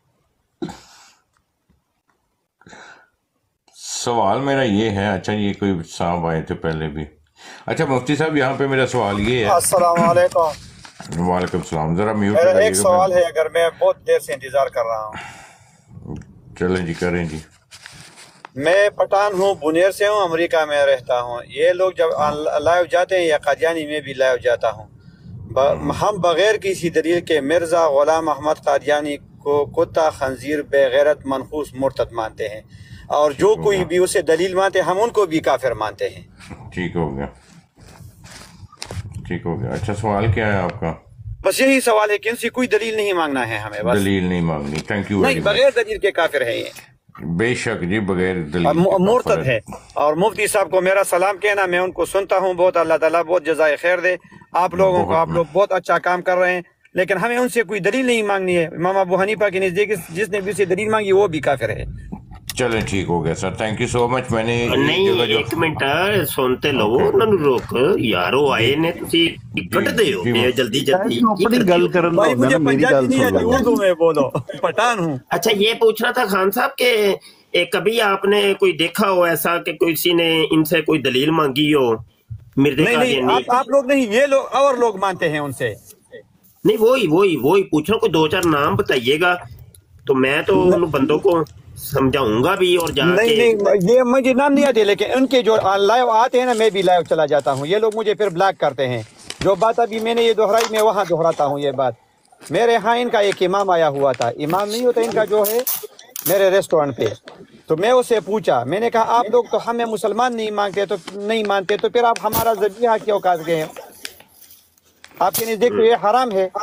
सवाल मेरा ये है, अच्छा ये कोई साहब आए थे पहले भी। अच्छा मुफ्ती साहब यहाँ पे मेरा सवाल ये है।
अस्सलाम वालेकुम।
वालेकुम सलाम। जरा म्यूट
मेरा एक सवाल है, अगर मैं बहुत देर से इंतजार कर रहा हूँ।
चलें जी, करें जी।
मैं पठान हूँ, बुनेर से हूँ, अमेरिका में रहता हूँ। ये लोग जब लाइव जाते हैं या कादियानी में भी लाइव जाता हूँ, हम बगैर किसी दलील के मिर्ज़ा गुलाम अहमद कादियानी को कुत्ता खंजीर बेगैरत मनहूस मुर्तद मानते हैं, और जो कोई भी उसे दलील मानते हैं हम उनको भी काफिर मानते हैं।
ठीक हो गया, ठीक हो गया। अच्छा सवाल क्या है आपका?
बस यही सवाल है कि इनसे कोई दलील नहीं मांगना है हमें, बस
दलील नहीं मांगनी। Thank you.
नहीं, बगैर दलील के काफिर है ये,
बेशक जी, बगैर दलील
मुर्तद है। और मुफ्ती साहब को मेरा सलाम कहना, मैं उनको सुनता हूँ बहुत, अल्लाह ताला बहुत जज़ाए खैर दे आप लोगों को, आप लोग बहुत अच्छा काम कर रहे हैं, लेकिन हमें उनसे कोई दलील नहीं मांगनी है। इमाम अबू हनीफा के नज़दीक जिसने भी उसे दलील मांगी वो भी काफिर है।
चलें ठीक हो गया sir, thank you so much. मैंने
नहीं एक मिनट सुनते लो ना, रोक यारो आए ने तुसी कटदे हो जल्दी जल्दी
अपनी गल करन
भाई, मुझे पंजाबी नहीं आती, उर्दू में बोलो, पठान हूँ।
अच्छा ये पूछना था खान साहब के कभी आपने कोई देखा हो ऐसा कि किसी ने इनसे कोई दलील मांगी हो?
नहीं, आप लोग नहीं, ये लोग और लोग मानते हैं उनसे।
नहीं वही पूछ रहा हूँ, कोई दो चार नाम बताइएगा तो मैं तो उन बंदों को समझाऊंगा भी और जाके।
नहीं, ये मुझे नाम नहीं आते, लेकिन उनके जो लाइव आते हैं ना, मैं भी लाइव चला जाता हूँ, ये लोग मुझे फिर ब्लॉक करते हैं। जो बात अभी मैंने ये दोहराई, मैं वहाँ दोहराता हूँ ये बात। मेरे यहाँ इनका एक इमाम आया हुआ था, इमाम नहीं होता इनका जो है, मेरे रेस्टोरेंट पे, तो मैं उससे पूछा, मैंने कहा आप लोग तो हमें मुसलमान नहीं मानते, तो फिर आप हमारा ज़बीहा क्यों काट गए? आपके नज़दीक तो ये हराम है।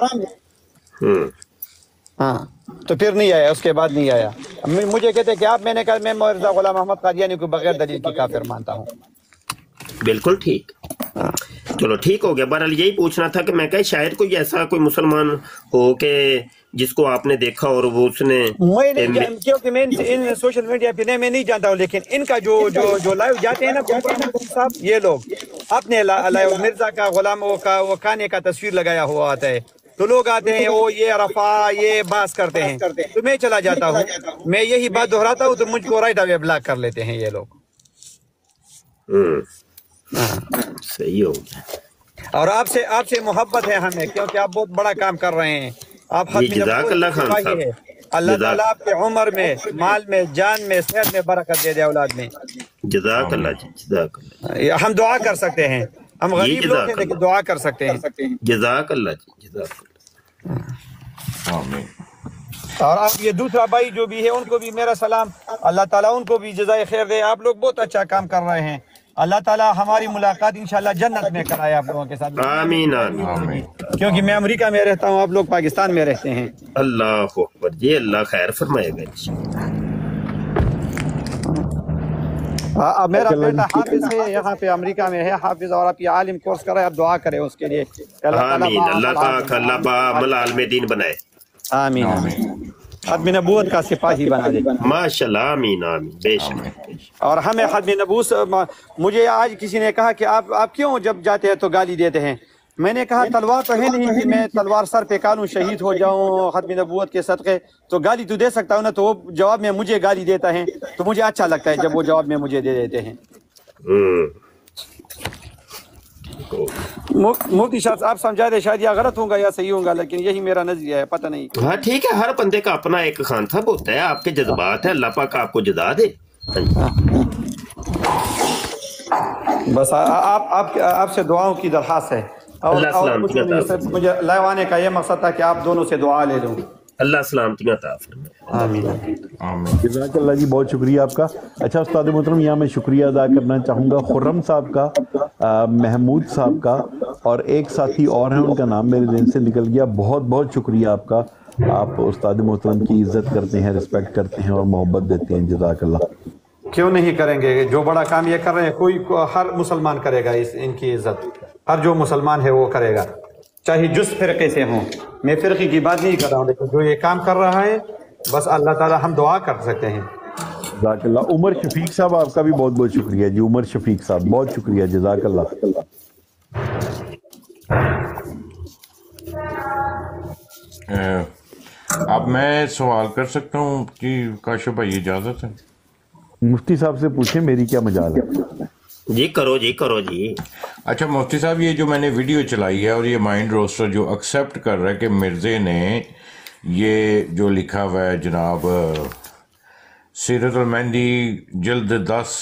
हाँ, तो फिर नहीं आया, उसके बाद नहीं आया। मुझे कहते कि आप, मैंने कहा मैं मिर्ज़ा गुलाम अहमद कादियानी को बगैर दलील की काफिर मानता हूँ।
बिल्कुल ठीक, चलो ठीक हो गया। बहरहाल यही पूछना था कि मैं कहा शायद कोई ऐसा कोई मुसलमान हो के जिसको आपने देखा और वो उसने,
क्योंकि मैं इन सोशल मीडिया पे मैं नहीं जानता हूँ, लेकिन इनका जो लाइव जाते हैं ना साहब, ये लोग अपने लाइव मिर्जा का गुलाम वो खाने का तस्वीर लगाया हुआ आता है, तो लोग आते हैं वो ये रफा ये बात करते हैं, तो मैं चला जाता हूँ, मैं यही बात दोहराता हूँ, तो मुझको राइट अवे ब्लॉक कर लेते हैं ये लोग।
सही हो गया।
और आपसे मोहब्बत है हमें, क्योंकि आप बहुत बड़ा काम कर रहे हैं। आप अल्लाह ताला आपके उम्र में, माल में, जान में, सेहत में बरकत दे दे, औलाद में।
जज़ाकल्लाह जी, जज़ाकल्लाह।
हम दुआ कर सकते हैं, हम गरीब लोग हैं लेकिन दुआ कर सकते हैं।
जज़ाकल्लाह जी, जज़ाकल्लाह।
और आप ये दूसरा भाई जो भी है उनको भी मेरा सलाम, अल्लाह ताला उनको भी जज़ाए खैर दे। आप लोग बहुत अच्छा काम कर रहे हैं, अल्लाह ताला हमारी मुलाकात इंशाल्लाह जन्नत में कराए आप लोगों के साथ।
आमीन आमीन।
क्योंकि मैं अमेरिका में रहता हूँ, आप लोग पाकिस्तान में रहते हैं।
अल्लाह अकबर जी, अल्लाह खैर फरमाएगा।
میرا بیٹا حافظ ہے یہاں پہ امریکہ میں ہے حافظ اور آپ یہ عالم کورس کر رہے ہیں آپ دعا کریں اس کے لیے
آمین اللہ پاک عمل عالم دین بنائے
آمین ختم نبوت کا سپاہی بنا دے
ماشاءاللہ آمین آمین بے شک
اور ہمیں ختم نبوت مجھے آج کسی نے کہا کہ آپ کیوں جب جاتے ہیں تو گالی دیتے ہیں میں نے کہا تلوار تو ہے نہیں کہ میں تلوار سر پہ کالوں شہید ہو جاؤں ختم نبوت کے صدقے تو گالی تو دے سکتا ہوں نا تو وہ جواب میں مجھے گالی دیتا ہے تو مجھے اچھا لگتا ہے جب وہ جواب میں مجھے دے دیتے ہیں مفتی صاحب آپ سمجھا دے شاید یہ غلط ہوں گا یا صحیح ہوں گا لیکن یہی میرا نظریہ ہے پتہ نہیں
ہاں ٹھیک ہے ہر بندے کا اپنا ایک خانصب ہوتا ہے آپ کے جذبات ہیں اللہ پاک آپ کو جدا دے
بس آپ سے دعاؤں کی درخواست ہے اور مجھے لائیو آنے کا یہ مقصد تھا کہ آپ دونوں سے دعا لے لوں
اللہ سلامتی عطا فرمائے
آمین
جزاک اللہ جی بہت شکریہ آپ کا اچھا استاد محترم یہاں میں شکریہ ادا کرنا چاہوں گا خرم صاحب کا محمود صاحب کا اور ایک ساتھی اور ہیں ان کا نام میرے ذہن سے نکل گیا بہت بہت شکریہ آپ کا آپ استاد محترم کی عزت کرتے ہیں رسپیکٹ کرتے ہیں اور محبت دیتے ہیں جزاک اللہ
کیوں نہیں کریں گے جو بڑا کام یہ کر رہے ہیں کوئی ہر مسلمان کرے گا ان کی عزت ہر جو مسلمان ہے وہ کرے گا چاہے جس فرقے سے ہوں میں فرقے کی بات نہیں کر رہا ہوں لیکن جو یہ کام کر رہا ہے بس اللہ تعالیٰ ہم دعا کر سکتے ہیں
جزاک اللہ عمر شفیق صاحب آپ کا بھی بہت بہت شکریہ جی عمر شفیق صاحب بہت شکریہ جزاک اللہ
اب میں سوال کر سکتا ہوں کہ کاشف بھائی اجازت ہے
مفتی صاحب سے پوچھیں میری کیا مجال ہے
جی کرو جی
اچھا مفتی صاحب یہ جو میں نے ویڈیو چلائی ہے اور یہ مائنڈ روسٹر جو ایکسیپٹ کر رہا ہے کہ مرزے نے یہ جو لکھا ہوا ہے جناب سیرت المہدی جلد 10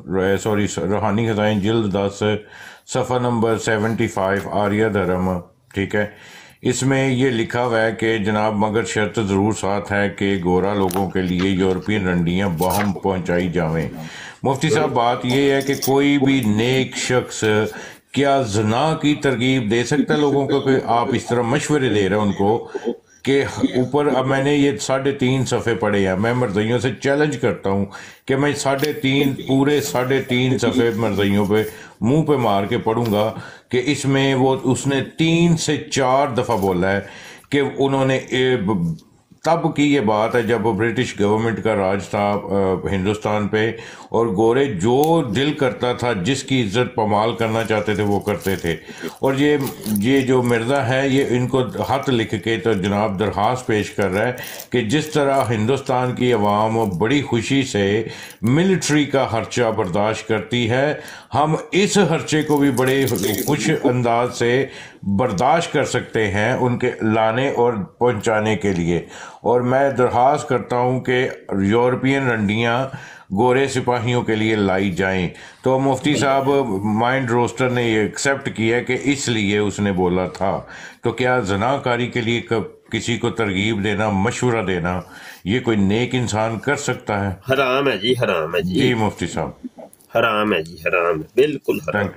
روحانی خزائن جلد 10 صفحہ نمبر 75 آریہ دھرم ٹھیک ہے اس میں یہ لکھا ہوا ہے کہ جناب مگر شرط ضرور ساتھ ہے کہ گورا لوگوں کے لیے یورپین رنڈیاں باہم پہنچائی جاویں مفتی صاحب بات یہ ہے کہ کوئی بھی نیک شخص کیا زنا کی ترغیب دے سکتا ہے لوگوں کو کہ آپ اس طرح مشورے دے رہے ہیں ان کو کہ اوپر اب میں نے یہ 3.5 صفحے پڑھے ہیں میں مرزائیوں سے چیلنج کرتا ہوں کہ میں 3.5 صفحے مرزائیوں پہ منہ پہ مار کے پڑھوں گا کہ اس میں اس نے 3 سے 4 دفعہ بولا ہے کہ انہوں نے تب کی یہ بات ہے جب برٹش گورنمنٹ کا راج تھا ہندوستان پہ اور گورے جو دل کرتا تھا جس کی عزت پامال کرنا چاہتے تھے وہ کرتے تھے اور یہ جو مرزا ہے یہ ان کو خط لکھ کے تو جناب درخواست پیش کر رہا ہے کہ جس طرح ہندوستان کی عوام بڑی خوشی سے ملٹری کا خرچہ برداشت کرتی ہے ہم اس خرچے کو بھی بڑے خوش انداز سے برداشت کر سکتے ہیں ان کے لانے اور پہنچانے کے لیے اور میں درخواست کرتا ہوں کہ یورپین رنڈیاں گورے سپاہیوں کے لیے لائی جائیں تو مفتی صاحب مائنڈ روسٹر نے یہ ایکسیپٹ کیا کہ اس لیے اس نے بولا تھا تو کیا زنا کاری کے لیے کسی کو ترغیب دینا مشورہ دینا یہ کوئی نیک انسان کر سکتا ہے
حرام ہے جی
مفتی صاحب
حرام ہے حرام ہے بالکل حرام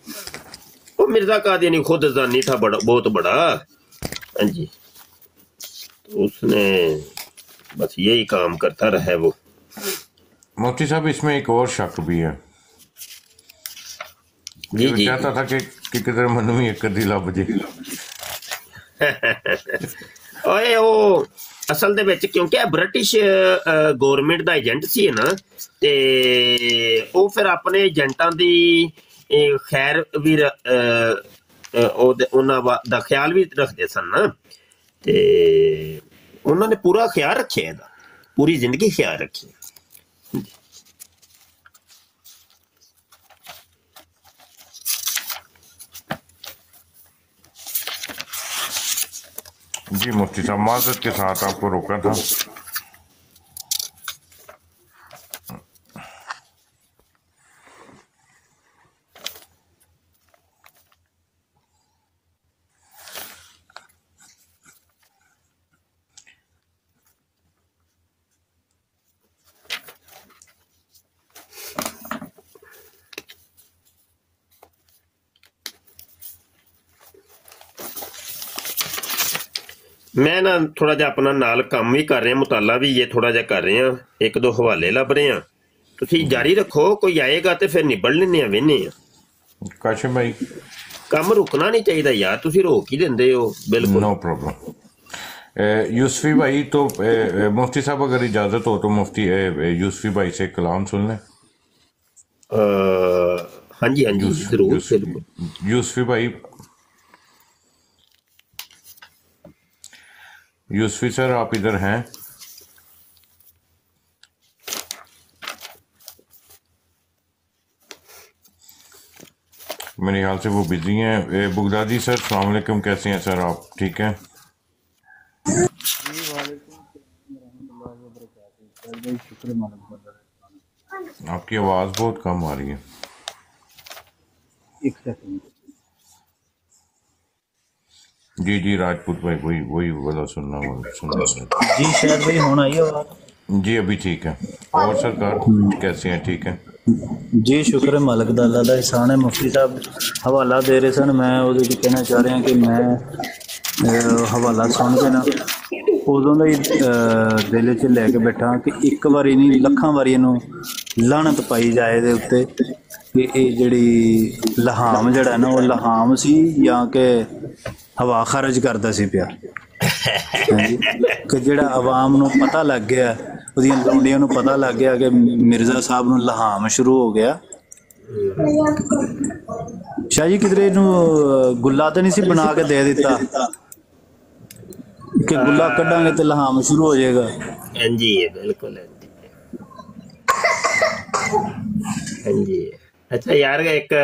وہ مرزا قادیانی خود زانی تھا بہت بڑا جی اس نے بس یہی کام کرتا رہا وہ
مفتی صاحب اس میں ایک اور شک بھی ہے جی چاہتا تھا کہ کدھر منو ہی ایک دلا بجے
اوے وہ اصل دے وچ کیونکہ برٹش گورنمنٹ دا ایجنٹ سی نا تے او پھر اپنے ایجنٹاں دی خیر بھی انہاں دا خیال بھی رکھدے سن نا تے انہوں نے پورا خیال رکھے دا پوری زندگی خیال رکھی
جی مفتی صاحب معذرت کے ساتھ آپ کو روکا تھا
میں نا تھوڑا جا اپنا نال کام بھی کر رہے ہیں مطالعہ بھی یہ تھوڑا جا کر رہے ہیں ایک دو حوالے لب رہے ہیں ਤੁਸੀਂ ਜਾਰੀ ਰੱਖੋ, ਕੋਈ ਆਏਗਾ ਤੇ ਫਿਰ ਨਿਬੜ ਲੈਣੇ ਆ, ਵੇਨੇ ਆ।
ਕਾਸ਼ਮ ਭਾਈ
ਕੰਮ ਰੁਕਣਾ ਨਹੀਂ ਚਾਹੀਦਾ ਯਾਰ, ਤੁਸੀਂ ਰੋਕ ਹੀ ਦਿੰਦੇ ਹੋ। बिल्कुल
नो प्रॉब्लम। यूसफी भाई तो मुफ्ती साहब अगर इजाजत हो तो मुफ्ती यूसफी भाई से कलाम सुन लें।
हाँ जी हाँ जी जरूर।
यूसफी भाई, यूसफी सर आप इधर हैं? मेरे ख्याल से वो बिजी हैं। बुगदादी सर अस्सलाम वालेकुम, कैसे हैं सर आप? ठीक हैं? आपकी आवाज़ बहुत कम आ रही है।
एक सेकंड।
जी जी राजपूत भाई, वही वाला सुनना
जी शायद भाई होना ही आवाज़।
जी अभी ठीक है। और सरकार कैसे हैं? ठीक है
जी, शुक्र है मालिक दा, अल्लाह दा एहसान है। मुफ्ती साहब हवाला दे रहे सन, मैं वो कहना चाह रहा कि मैं हवाला सुन के ना उदों का ही दिल च लैके बैठा कि एक बारी नहीं लखां बारी इनू लानत पाई जाए दे उत्ते कि ये जिहड़ी लहाम जिहड़ा ना वो लहाम सी या कि हवा खरज करदा सी पिया कि जिहड़ा अवाम नू पता लग गया, उहदियां लौंडियां नू पता लग गया कि मिर्जा साहब नू लहाम शुरू हो गया। शाह जी किधरे इनू गुल्ला तो नहीं सी बना के दे दिता कि गुल्ला कढ़ांगे तो लहाम शुरू हो जाएगा?
हाँ जी बिल्कुल हाँ जी। अच्छा यार एक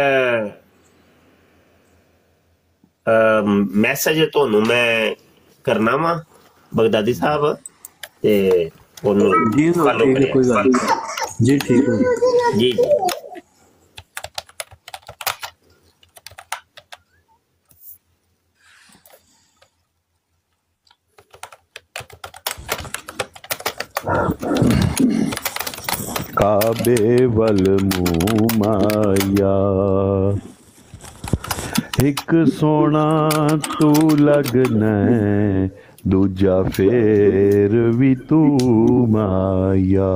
मैसेज ਤੁਹਾਨੂੰ मैं करना वा बगदादी साहब ते ਉਹਨੂੰ
जी
फॉलो
ठीक है, कोई
करें।
बात नहीं जी, ठीक है
जी जी।
काबे वल मुँह माया एक सोना तू लगना दूजा फेर भी तू माया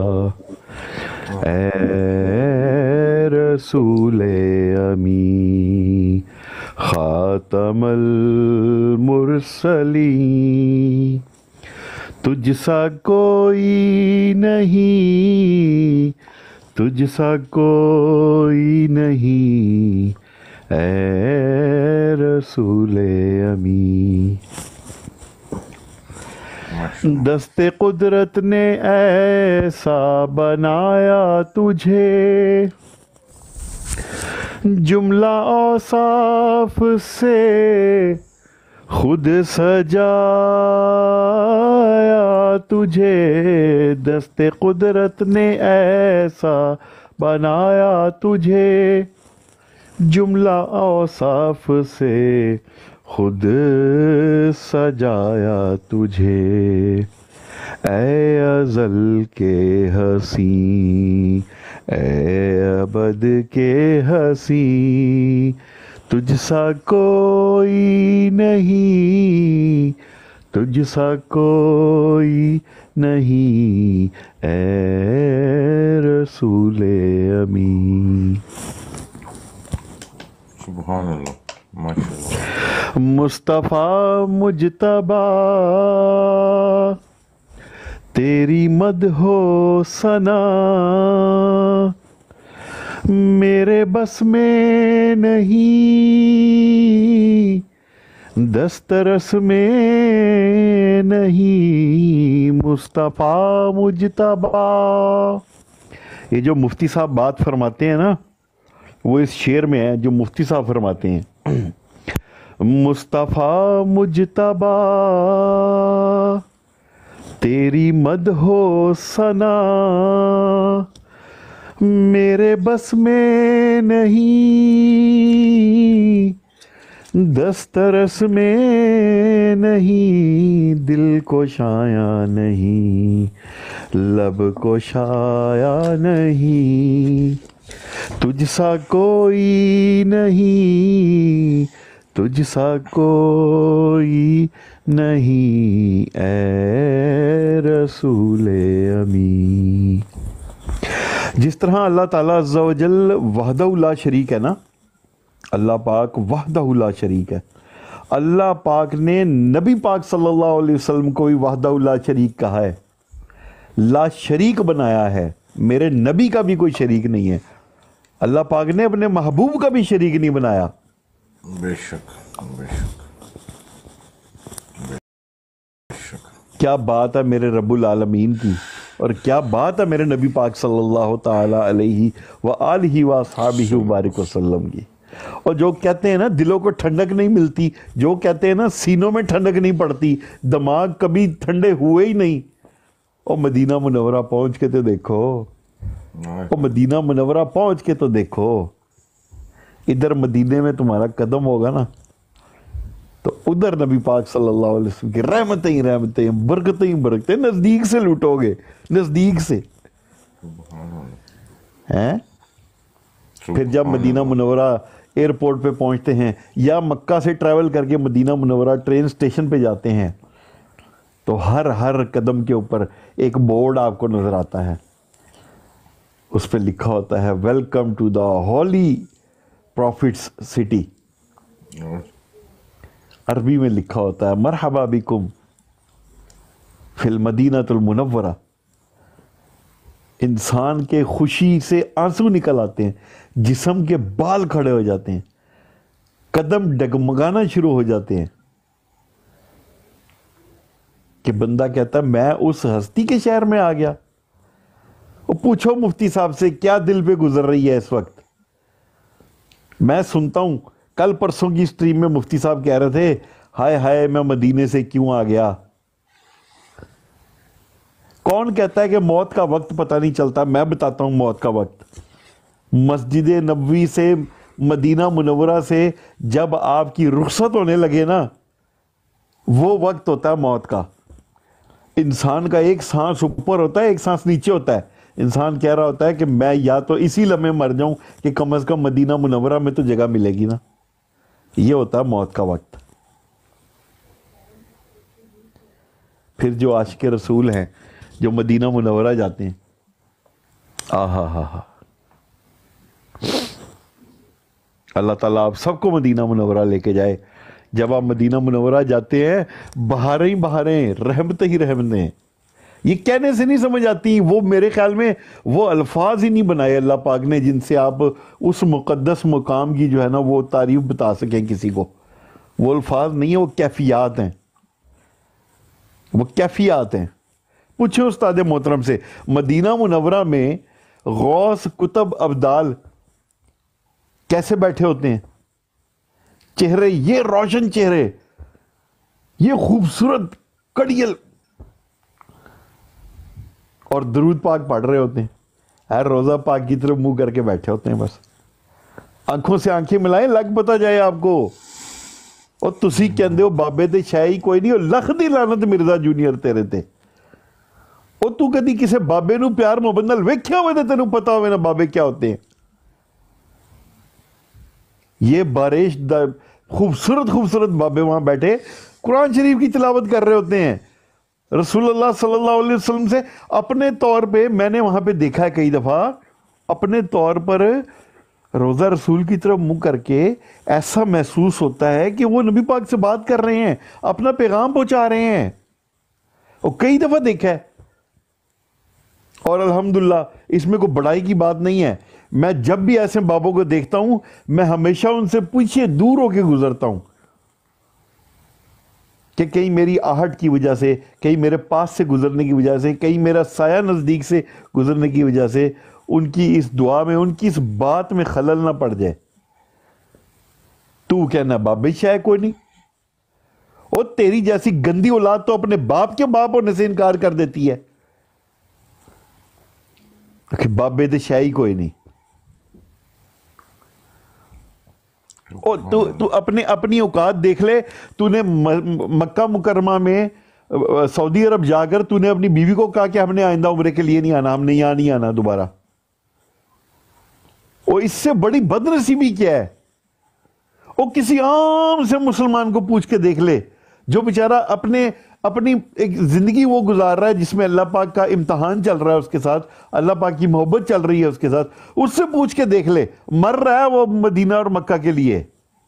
ए रसूले अमी खातमल मुरसली तुझसा कोई नहीं, तुझसा कोई नहीं ए रसूले अमी। दस्ते कुदरत ने ऐसा बनाया तुझे, जुमला औसाफ से खुद सजाया तुझे। दस्ते कुदरत ने ऐसा बनाया तुझे, जुमला औसाफ से खुद सजाया तुझे। ए अज़ल के हसी, ए अबद के हसी, तुझसा कोई नहीं, तुझसा कोई नहीं ए रसूले अमी।
सुभान अल्लाह, माशाअल्लाह।
मुस्तफ़ा मुजतबा तेरी मदहो सना मेरे बस में नहीं, दस्तरस में नहीं। मुस्तफ़ा मुजतबा, ये जो मुफ्ती साहब बात फरमाते हैं ना, वो इस शेर में है जो मुफ्ती साहब फरमाते हैं। मुस्तफ़ा मुजतबा तेरी मदहो सना मेरे बस में नहीं, दस्तरस में नहीं। दिल को शाया नहीं, लब को शाया नहीं, तुझसा कोई नहीं, तुझसा कोई नहीं ए रसूले अमी। जिस तरह अल्लाह ताला अज़्ज़ा व जल वहदहु ला शरीक है ना, अल्लाह पाक वहदहु ला शरीक है। अल्लाह पाक ने नबी पाक सल्लल्लाहु अलैहि वसल्लम को भी वहदहु ला शरीक कहा है, ला शरीक बनाया है। मेरे नबी का भी कोई शरीक नहीं है। अल्लाह पाक ने अपने महबूब का भी शरीक नहीं बनाया।
बेशक बेशक।
क्या बात है मेरे रब्बुल आलमीन की, और क्या बात है मेरे नबी पाक सल्लल्लाहु ताला अलैहि व आलिहि व अस्हाबिहि मुबारक वसल्लम की। और जो कहते हैं ना दिलों को ठंडक नहीं मिलती, जो कहते हैं ना सीनों में ठंडक नहीं पड़ती, दिमाग कभी ठंडे हुए ही नहीं, और मदीना मुनव्वरा पहुंच के तो देखो, और मदीना मुनव्वरा पहुंच के तो देखो। इधर मदीने में तुम्हारा कदम होगा ना तो उधर नबी पाक सल्लल्लाहु अलैहि वसल्लम की रहमतें ही रहमतें, बरकतें ही बरकतें, नजदीक से लूटोगे, नजदीक से हैं। फिर जब मदीना मुनव्वरा एयरपोर्ट पे पहुंचते हैं या मक्का से ट्रैवल करके मदीना मुनव्वरा ट्रेन स्टेशन पे जाते हैं, तो हर हर कदम के ऊपर एक बोर्ड आपको नजर आता है, उस पर लिखा होता है welcome to the holy prophet's city. अरबी में लिखा होता है मरहबा बिकुम फिल मदीनतुल मुनव्वरा। इंसान के खुशी से आंसू निकल आते हैं, जिस्म के बाल खड़े हो जाते हैं, कदम डगमगाना शुरू हो जाते हैं कि बंदा कहता है मैं उस हस्ती के शहर में आ गया। वो पूछो मुफ्ती साहब से क्या दिल पे गुजर रही है इस वक्त। मैं सुनता हूं कल परसों की स्ट्रीम में मुफ्ती साहब कह रहे थे हाय हाय मैं मदीने से क्यों आ गया। कौन कहता है कि मौत का वक्त पता नहीं चलता? मैं बताता हूं मौत का वक्त। मस्जिद नबवी से मदीना मुनव्वरा से जब आपकी रुखसत होने लगे ना, वो वक्त होता है मौत का। इंसान का एक सांस ऊपर होता है, एक सांस नीचे होता है। इंसान कह रहा होता है कि मैं या तो इसी लम्हे मर जाऊं कि कम से कम मदीना मुनव्वरा में तो जगह मिलेगी ना। ये होता है मौत का वक्त। फिर जो आशिक रसूल हैं जो मदीना मुनव्वरा जाते हैं, हा अल्लाह ताला आप सबको मदीना मुनव्वरा लेके जाए। जब आप मदीना मुनव्वरा जाते हैं, बहारें ही बहारें, रहमतें ही रहमतें। ये कहने से नहीं समझ आती, वो मेरे ख्याल में वो अल्फाज ही नहीं बनाए अल्लाह पाक ने जिनसे आप उस मुक़द्दस मुकाम की जो है ना वो तारीफ बता सकें किसी को। वो अल्फाज नहीं है, वो कैफियात हैं, वो कैफियात हैं। पूछे उस्ताद मोहतरम से, मदीना मुनव्वरा में गौस कुतुब अब्दाल कैसे बैठे होते हैं? चेहरे ये रोशन चेहरे, ये खूबसूरत कड़ियल, और दरूद पाक पढ़ रहे होते हैं, हर रोजा पाक की तरफ मुंह करके बैठे होते हैं। बस आंखों से आंखें मिलाएं, लग पता जाए आपको। और तुसी कहंदे हो बाबे ते शाही कोई नहीं, लख दी लानत मिर्जा जूनियर तेरे ते। ਉਹ ਤੂੰ ਕਦੀ ਕਿਸੇ ਬਾਬੇ ਨੂੰ ਪਿਆਰ ਮੁਹੱਬਤ ਨਾਲ ਵੇਖਿਆ ਹੋਵੇ ਤਾਂ ਤੈਨੂੰ ਪਤਾ ਹੋਵੇ ਨਾ ਬਾਬੇ क्या होते हैं। ये बारिश खूबसूरत खूबसूरत बाबे वहां बैठे कुरान शरीफ की तिलावत कर रहे होते हैं। रसूलुल्लाह सल्लल्लाहु अलैहि वसल्लम से अपने तौर पे मैंने वहां पे देखा है कई दफा, अपने तौर पर रोजा रसूल की तरफ मुंह करके ऐसा महसूस होता है कि वो नबी पाक से बात कर रहे हैं, अपना पैगाम पहुंचा रहे हैं। और कई दफा देखा है, और अल्हम्दुलिल्लाह इसमें कोई बड़ाई की बात नहीं है। मैं जब भी ऐसे बाबों को देखता हूं, मैं हमेशा उनसे पीछे दूर होकर गुजरता हूं कि कहीं मेरी आहट की वजह से, कहीं मेरे पास से गुजरने की वजह से, कहीं मेरा साया नज़दीक से गुजरने की वजह से उनकी इस दुआ में, उनकी इस बात में खलल ना पड़ जाए। तू कहना बाबे शायद कोई नहीं, और तेरी जैसी गंदी औलाद तो अपने बाप के बाप होने से इनकार कर देती है कि बाबे तो शाही कोई नहीं। और तू अपने अपनी औकात देख ले। तूने मक्का मुकरमा में सऊदी अरब जाकर तूने अपनी बीवी को कहा कि हमने आइंदा उम्रे के लिए नहीं आना, हमने यहां नहीं आना दोबारा। और इससे बड़ी बदनसीबी क्या है? वो किसी आम से मुसलमान को पूछ के देख ले, जो बेचारा अपने अपनी एक जिंदगी वो गुजार रहा है जिसमें अल्लाह पाक का इम्तहान चल रहा है उसके साथ, अल्लाह पाक की मोहब्बत चल रही है उसके साथ, उससे पूछ के देख ले, मर रहा है वो मदीना और मक्का के लिए,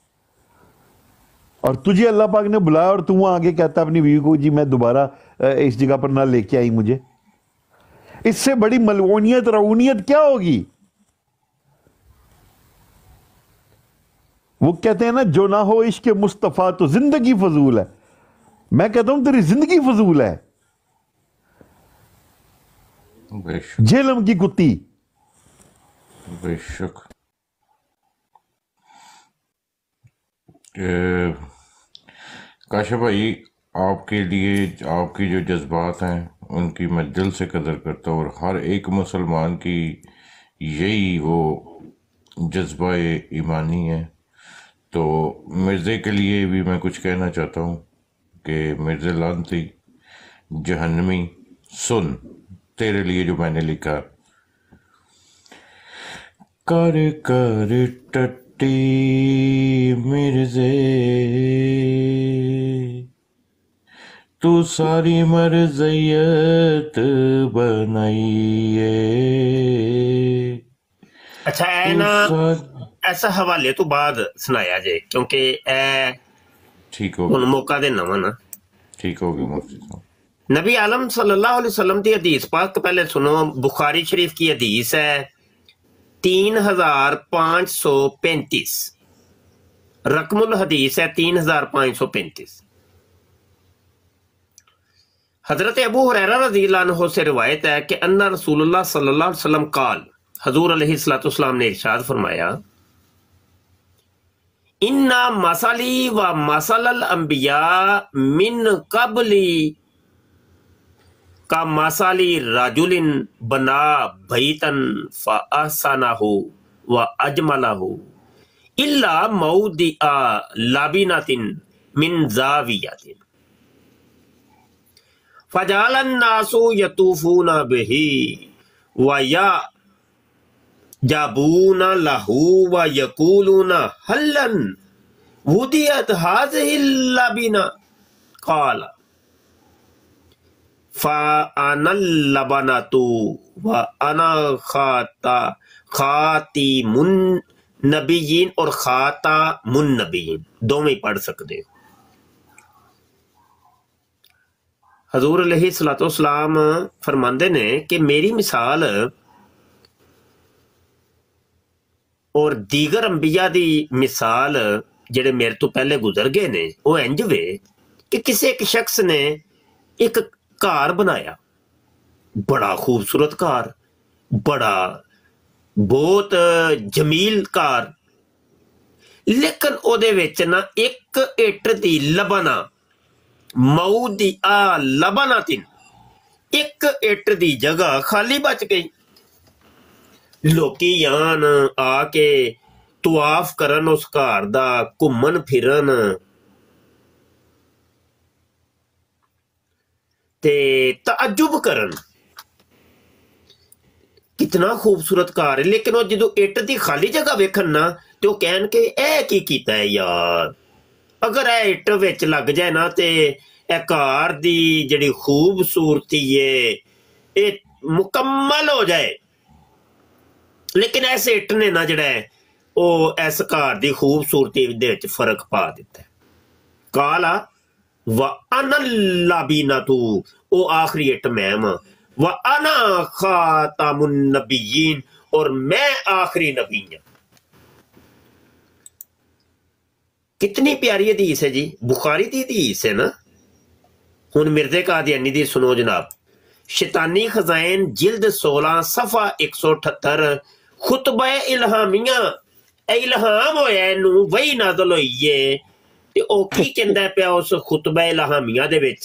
और तुझे अल्लाह पाक ने बुलाया और तू वहां आगे कहता अपनी बीवी को जी मैं दोबारा इस जगह पर ना लेके आई मुझे। इससे बड़ी मलऊनियत रऊनियत क्या होगी? वो कहते हैं ना जो ना हो इश्क मुस्तफा तो जिंदगी फजूल है। मैं कहता हूं तेरी जिंदगी फजूल है, जेलम की कुत्ती।
बेशक काशिफ भाई, आपके लिए आपकी जो जज्बात हैं उनकी मैं दिल से कदर करता हूँ, और हर एक मुसलमान की यही वो जज्बा ईमानी है। तो मिर्ज़े के लिए भी मैं कुछ कहना चाहता हूँ कि मिर्ज़े लानती जहन्नमी, सुन तेरे लिए जो मैंने लिखा। कर कर टट्टी मिर्ज़े तू सारी मर्ज़ियत बनाइए।
अच्छा है ना, ऐसा हवाले तो बाद सुनाया जाए क्योंकि
ठीक हो
मौका देना वा ना।
ठीक हो गया मुफ्ती साहब।
नबी आलम सल्लल्लाहु अलैहि वसल्लम की हदीस पाक पहले सुनो। बुखारी शरीफ की हदीस है 3535, रकमुल हदीस है 3535। हजरत अबू हुरैरा रज़ियल्लाहु अन्हु से रिवायत है कि अन्ना रसूलुल्लाह सल्लल्लाहु अलैहि वसल्लम काल, हजूर अलैहिस्सलातु वस्सलाम ने इरशाद फरमाया, इन्ना मसली व मसलल अंबिया मिन कबली का मसली राजुलिन बना बैतन फअहसनहु व अजमलहु इल्ला मौदिआ लाबिनातिन मिन जावियातिन फजालन नासु यतूफूना बिही व या जाबूना लहू व यकूलूना हल्लन वुदियत हाज़िहिल लबीना क़ाल फ़अनल लबनतु व अना खातिमुन नबिय्यीन और खातामुन नबिय्यीन दोवें पढ़ सकते हो। हजूर अलैहिस्सलातु वस्सलाम फरमांदे ने कि मेरी मिसाल और दीगर अंबिया दी मिसाल जेड़े मेरे तो पहले गुजर गए ने वो इंज वे कि किसी एक शख्स ने एक घर बनाया, बड़ा खूबसूरत घर, बड़ा बहुत जमील घर, लेकिन ओदे विच ना एक इट दी लबना मौदिआ लबनातिन, एक इट दी जगह खाली बच गई। लोकी यान आके तुआफ करन उस घर दा, घूमन फिरन ते ताजुब करन, कितना खूबसूरत घर है। लेकिन वो जो इट दी खाली जगह वेखन ना तो कहन के ए की कीता है यार, अगर ए इट विच लग जाए ना ते ए घर दी जिहड़ी खूबसूरती है ये मुकम्मल हो जाए। लेकिन ऐसे इट ने ना जड़ा है वो इस घर की खूबसूरती दे विच फर्क पा दिता है। काला व अनल लाबीनतु, वो आखिरी इट मैं वां, व अना खातामुन नबिय्यीन, और मैं आखिरी नबी हूं। कितनी प्यारी हदीस है जी, बुखारी की हदीस है ना। हुन मिर्ज़े कादियानी दी सुनो जनाब। शैतानी खजाइन जिल्द 16 सफा 178 खुतबा इल्हामिया, इल्हाम होया इनू वही नाज़िल होई है ते ओ की कहंदा पिया उस खुतबा इल्हामिया दे विच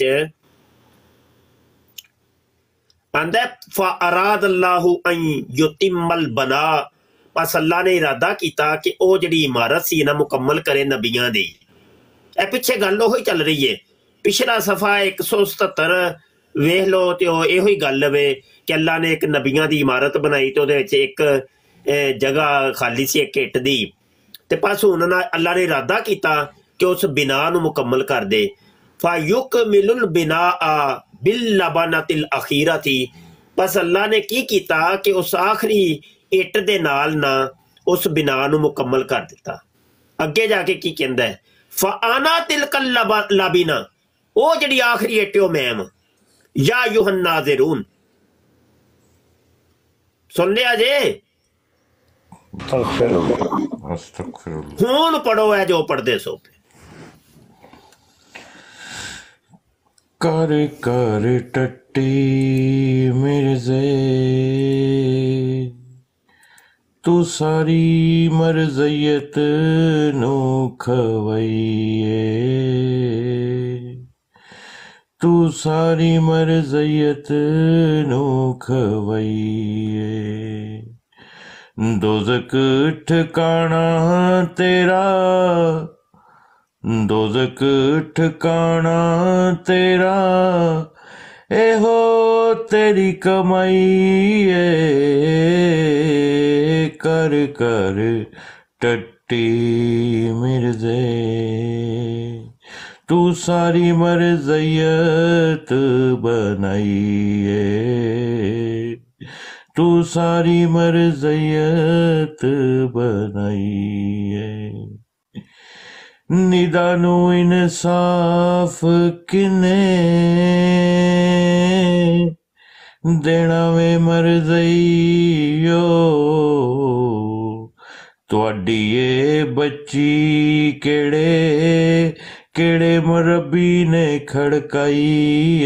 आंदा फअराद अल्लाहु अन युतिम्मल बना, बस अल्लाह ने इरादा किया कि वो जिहड़ी इमारत सी ना मुकम्मल करे नबियां दी। ए पिछे गल ओही चल रही है, पिछला सफा 177 वेख लो तो यो ही गल वे कि अल्लाह ने एक नबियां दी इमारत बनाई तो उहदे विच एक जगह खाली सी एक इट दी, ते बस हुण ना अल्लाह ने इरादा किया कि उस बिना नूं मुकम्मल कर दे। فَيُكْمِلُ الْبِنَاءَ بِاللَّبَنَةِ الْأَخِيرَةِ بس اللہ نے کی کیتا کہ اس آخری اٹ دے نال نہ اس بنا نو مکمل کر دیتا. اگے جا کے کی کہندا ہے فَأَنَا تِلْكَ اللَّبِنَةُ او جڑی آخری اٹ او میں یا ایھا الناظرون. سن لیا جے ہون پڑھو ہے جو پڑھدے سو پہ.
کر کر ٹٹی مرزے تو ساری مرزیت نو کھوئیے تو ساری مرزیت نو کھوئیے دوزک ٹھکانا تیرا دوزک ٹھکانا تیرا اے ہو تیری کمائی کر کر ٹٹی مرزے تو ساری مرزیت بنائیے تو ساری مرزیت بنائیے. ندانو انصاف کنے دینا وے مرزیو تواڈی اے بچی کیڑے کیڑے مربی نے کھڑکائی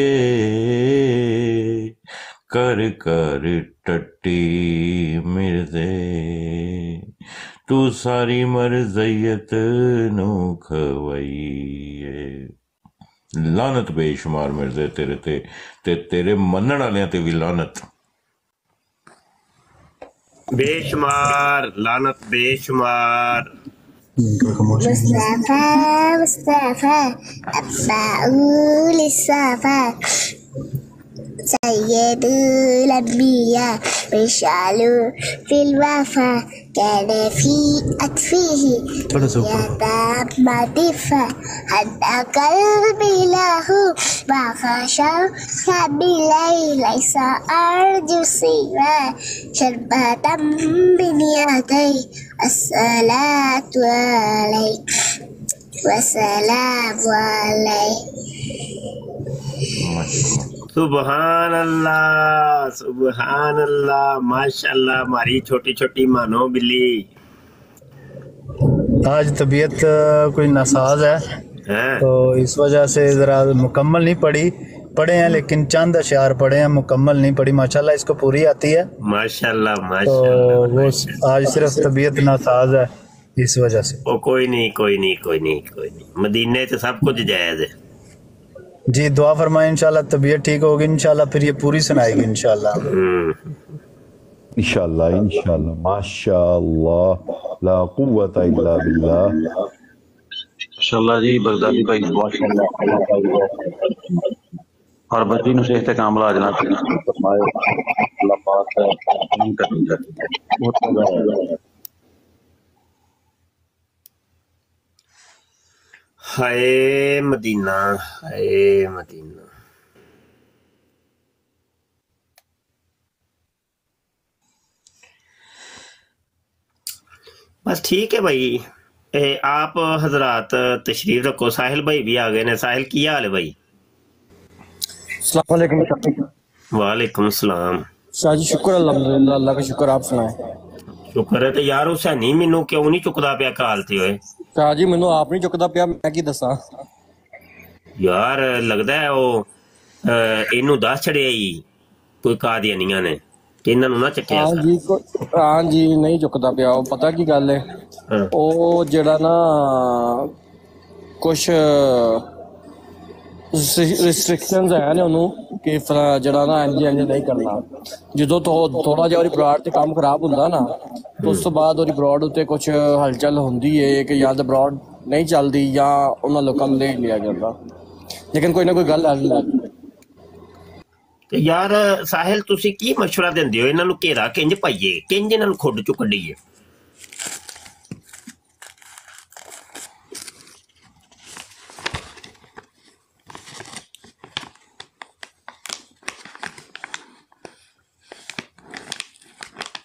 کر کر ٹٹی مرزے تو ساری مرزیت نو کھوئیے. لعنت بے شمار مرزے تیرے تے تیرے منن والیاں تے بھی لعنت
بے شمار لعنت بے شمار.
مصطفى أتباع للصفا سيد الأنبياء مشعل في الوفا كان في أكفيه يتم دفا حتى قلبي له ما خشى بالليل ليس أرجو سوى شربة من يدي الصلاة عليك والسلام عليك.
سبحان اللہ سبحان اللہ ماشاء اللہ. ہماری چھوٹی چھوٹی مانو بلی
آج طبیعت کوئی ناساز ہے تو اس وجہ سے ذرا مکمل نہیں پڑھے ہیں لیکن چند اشعار پڑھے ہیں, مکمل نہیں پڑھی. ماشاءاللہ اس کو پوری آتی ہے
ماشاءاللہ
تو وہ آج صرف طبیعت ناساز ہے اس وجہ سے.
کوئی نہیں مدینے سے سب کچھ جائز ہے.
جی دعا فرمائیں انشاءاللہ طبیعت ٹھیک ہوگی انشاءاللہ پھر یہ پوری سنائے گی انشاءاللہ.
انشاءاللہ ماشاءاللہ لا قوت الا باللہ.
انشاءاللہ جی بغدادی بھائی ماشاءاللہ اور بچی نو صحت کاملہ اجلا فرمائے اللہ پاک امین کرنی چاہیے.
ہائے مدینہ ہائے مدینہ. بس ٹھیک ہے بھائی, آپ حضرات تشریف رکھو. ساحل بھائی بھی آ گئے نے. ساحل کی حال ہے بھائی؟
السلام علیکم.
وعلیکم السلام.
شاہ جی شکر الحمدللہ, اللہ کا شکر. آپ سنائیں.
شکر ہے. تو یار حسینی مینوں کیوں نہیں چکدا پیا کال تے ہوئے؟
شاہ جی مینوں آپ نہیں چکدا پیا, میں کی دساں
یار لگدا ہے وہ اینوں دس چھڑیا ہی کوئی قادیانیاں نے کہ انہاں نوں نہ چکیا.
ہاں جی نہیں چکدا پیا. وہ پتہ کی گل ہے, وہ جڑا نا کچھ ریسٹرکشنز ہیں نے انہوں کہ جڑا نا انج نہیں کرنا. جدو تھوڑا جہا اور براڈ تے کام خراب ہوندا نا تو اس تو بعد اور براڈ اتنے کچھ ہلچل ہوندی ہے کہ یا تو براڈ نہیں چلتی یا انہاں لوکاں نوں لے لیا جاتا. لیکن کوئی نہ کوئی گل حل ہے.
یار ساحل تسی کی مشورہ دیندے ہو انہاں نوں گھیرا کنج پائیے, کنج انہاں نوں کھڈ چوں کڈیے؟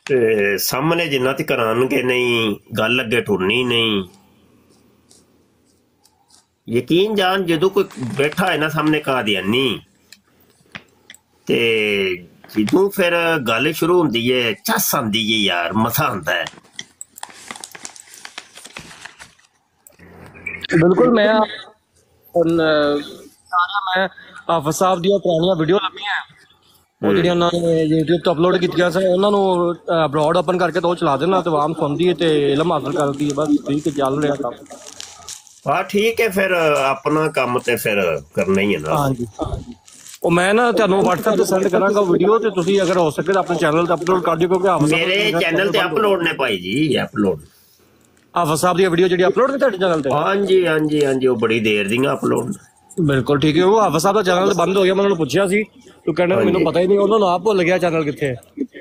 ਤੇ ਸਾਹਮਣੇ ਜਿੰਨਾ ਤੇ ਕਰਾਂਗੇ ਨਹੀਂ ਗੱਲ ਅੱਗੇ ਟੁਰਨੀ ਨਹੀਂ। ਯਕੀਨ ਜਾਨ ਜਦੋਂ ਕੋਈ ਬੈਠਾ ਹੈ ਨਾ ਸਾਹਮਣੇ ਕਾਦੀਆਨੀ ਤੇ ਜਦੋਂ ਫਿਰ ਗੱਲ ਸ਼ੁਰੂ ਹੁੰਦੀ ਹੈ ਚੱਸ ਆਉਂਦੀ ਹੈ ਯਾਰ, ਮਜ਼ਾ ਆਉਂਦਾ ਹੈ।
ਬਿਲਕੁਲ ਮੈਂ ਹਾਫਿਜ਼ ਸਾਹਿਬ ਦੀਆਂ ਪੁਰਾਣੀਆਂ ਵੀਡੀਓ ਲੱਭੀਆਂ ਉਹ ਜਿਹੜੀਆਂ ਉਹਨਾਂ ਨੇ YouTube ਤੇ ਅਪਲੋਡ ਕੀਤੀਆਂ ਸੀ, ਉਹਨਾਂ ਨੂੰ ਅਬਰੋਡ ਓਪਨ ਕਰਕੇ ਤਾਂ ਉਹ ਚਲਾ ਦੇਣਾ ਤੇ ਆਵਾਮ ਸੁਣਦੀ ਹੈ ਤੇ ਇਲਮ ਹਾਸਲ ਕਰਦੀ ਹੈ। ਬਸ ਠੀਕ ਚੱਲ ਰਿਹਾ ਕੰਮ।
ਹਾਂ ਠੀਕ ਹੈ, ਫਿਰ ਆਪਣਾ ਕੰਮ ਤੇ ਫਿਰ ਕਰਨਾ ਹੀ ਹੈ ਨਾ।
ਹਾਂਜੀ ਉਹ ਮੈਂ ਨਾ ਤੁਹਾਨੂੰ WhatsApp ਤੇ ਸੈਂਡ ਕਰਾਂਗਾ ਵੀਡੀਓ ਤੇ ਤੁਸੀਂ ਅਗਰ ਹੋ ਸਕੇ ਤਾਂ ਆਪਣੇ ਚੈਨਲ ਤੇ ਅਪਲੋਡ ਕਰ ਦਿਓ ਕਿਉਂਕਿ
ਮੇਰੇ ਚੈਨਲ ਤੇ ਅਪਲੋਡ ਨੇ ਭਾਈ ਜੀ, ਅਪਲੋਡ
ਹਾਫਿਜ਼ ਸਾਹਿਬ ਦੀ ਵੀਡੀਓ ਜਿਹੜੀ ਅਪਲੋਡ ਨੇ ਤੁਹਾਡੇ ਚੈਨਲ ਤੇ।
ਹਾਂਜੀ ਹਾਂਜੀ ਹਾਂਜੀ ਉਹ ਬੜੀ ਦੇਰ ਦੀਆਂ ਅਪਲੋਡ। ਬਿਲਕੁਲ
ਠੀਕ ਹੈ। ਉਹ ਹਾਫਿਜ਼ ਸਾਹਿਬ ਦਾ ਚੈਨਲ ਬੰਦ ਹੋ ਗਿਆ, ਮੈਂ ਉਹਨਾਂ ਨੂੰ ਪੁੱਛਿਆ ਸੀ ਤੂੰ ਕਹਿੰਦਾ ਮੈਨੂੰ ਪਤਾ ਹੀ ਨਹੀਂ, ਉਹਨਾਂ ਨੂੰ ਆਪ ਭੁੱਲ ਗਿਆ ਚੈਨਲ ਕਿੱਥੇ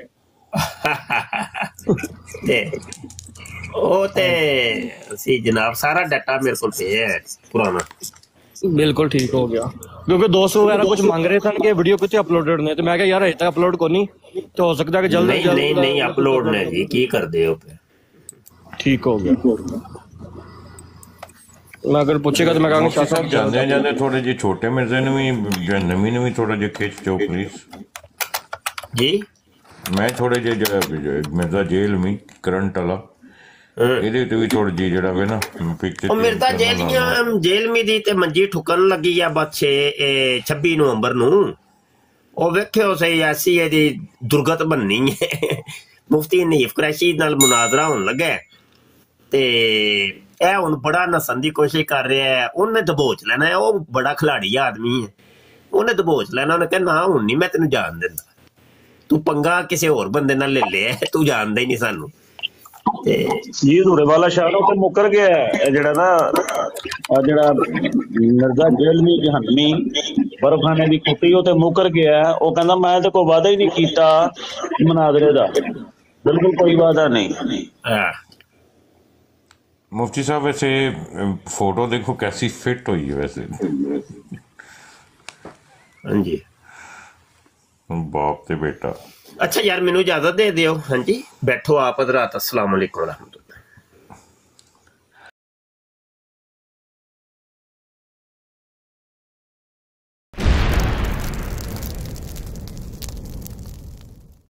ਤੇ ਉਹ ਤੇ ਅਸੀਂ ਜਨਾਬ ਸਾਰਾ ਡਾਟਾ ਮੇਰੇ ਕੋਲ ਪਿਆ ਹੈ ਪੁਰਾਣਾ।
ਬਿਲਕੁਲ ਠੀਕ ਹੋ ਗਿਆ ਕਿਉਂਕਿ ਦੋਸਤ ਵਗੈਰਾ ਕੁਝ ਮੰਗ ਰਹੇ ਸਨ ਕਿ ਵੀਡੀਓ ਕਿੱਥੇ ਅਪਲੋਡਡ ਨੇ, ਤੇ ਮੈਂ ਕਿਹਾ ਯਾਰ ਅਜੇ ਤੱਕ ਅਪਲੋਡ ਕੋਈ ਨਹੀਂ ਤੇ ਹੋ ਸਕਦਾ ਕਿ ਜਲਦੀ
ਨਹੀਂ ਅਪਲੋਡ ਨੇ ਜੀ। ਕੀ ਕਰਦੇ ਹੋ?
ਠੀਕ ਹੋ ਗਿਆ। ਮੈਂ ਅਗਰ ਪੁੱਛੇਗਾ ਤਾਂ ਮੈਂ ਕਹਾਂਗਾ ਸ਼ਾਹ ਸਾਹਿਬ
ਜਾਂਦੇ ਜਾਂਦੇ ਥੋੜੇ ਜਿਹੇ ਛੋਟੇ ਮਿਰਜ਼ੇ ਨੂੰ ਵੀ ਨਵੀਂ ਨੂੰ ਵੀ ਥੋੜਾ ਜਿਹਾ ਖਿੱਚ ਦਿਓ ਪਲੀਜ਼
ਜੀ।
ਮੈਂ ਥੋੜੇ ਜਿਹੇ ਮਿਰਜ਼ਾ ਜੇਲ੍ਹ ਮੀ ਕਰੰਟ ਵਾਲਾ ਇਹਦੇ ਤੇ ਵੀ ਥੋੜੀ ਜਿਹੀ ਜਿਹੜਾ ਵੇ ਨਾ ਪਿਕਚਰ
ਉਹ ਮਿਰਜ਼ਾ ਜੇਲ੍ਹ ਦੀ ਤੇ ਮੰਜੀ ਠੁਕਣ ਲੱਗੀ ਆ ਬਸ 26 ਨਵੰਬਰ ਨੂੰ। ਉਹ ਵੇਖਿਓ ਸਹੀ ਐਸੀ ਇਹਦੀ ਦੁਰਗਤ ਬਣਨੀ ਹੈ। ਮੁਫਤੀ ਨਹੀਫ ਕੁਰੈਸ਼ੀ ਨਾਲ ਮੁਨਾਜ਼ਰਾ ਹੋਣ ਲੱਗਾ ਤੇ ਇਹ ਹੁਣ ਬੜਾ ਨਸਣ ਦੀ ਕੋਸ਼ਿਸ਼ ਕਰ ਰਿਹਾ ਹੈ। ਉਹਨੇ ਦਬੋਚ ਲੈਣਾ ਹੈ, ਉਹ ਬੜਾ ਖਿਲਾੜੀ ਆਦਮੀ ਹੈ, ਉਹਨੇ ਦਬੋਚ ਲੈਣਾ। ਉਹਨੇ ਕਹਿਣਾ ਨਾ ਹੁਣ ਨਹੀਂ ਮੈਂ ਤੈਨੂੰ ਜਾਣ ਦਿੰਦਾ, ਤੂੰ ਪੰਗਾ ਕਿਸੇ ਹੋਰ ਬੰਦੇ ਨਾਲ ਲੈ ਲਿਆ, ਤੂੰ ਜਾਣਦਾ ਹੀ ਨਹੀਂ ਸਾਨੂੰ। ਤੇ
ਜੀ ਧੂਰੇ ਵਾਲਾ ਸ਼ਾਹ ਉੱਤੇ ਮੁੱਕਰ ਗਿਆ ਜਿਹੜਾ ਨਾ ਜਿਹੜਾ ਮਿਰਜ਼ਾ ਜੇਲ੍ਹੀ ਜਹਾਨੀ ਬਰਫਖਾਨੇ ਦੀ ਕੁੱਟੀ ਉਹ ਤੇ ਮੁੱਕਰ ਗਿਆ। ਉਹ ਕਹਿੰਦਾ ਮੈਂ ਤੇ ਕੋਈ ਵਾਅਦਾ ਹੀ ਨਹੀਂ ਕੀਤਾ ਮਨਾਜ਼ਰੇ ਦਾ, ਬਿਲਕੁਲ ਕੋਈ ਵਾਅਦਾ ਨਹੀਂ।
मुफ्ती साहब वैसे फोटो देखो कैसी फिट हुई है वैसे।
हाँ जी
बाप ते बेटा।
अच्छा यार मैनू इजाजत दे दियो। हाँ जी बैठो आप हज़रात। अस्सलाम वालेकुम।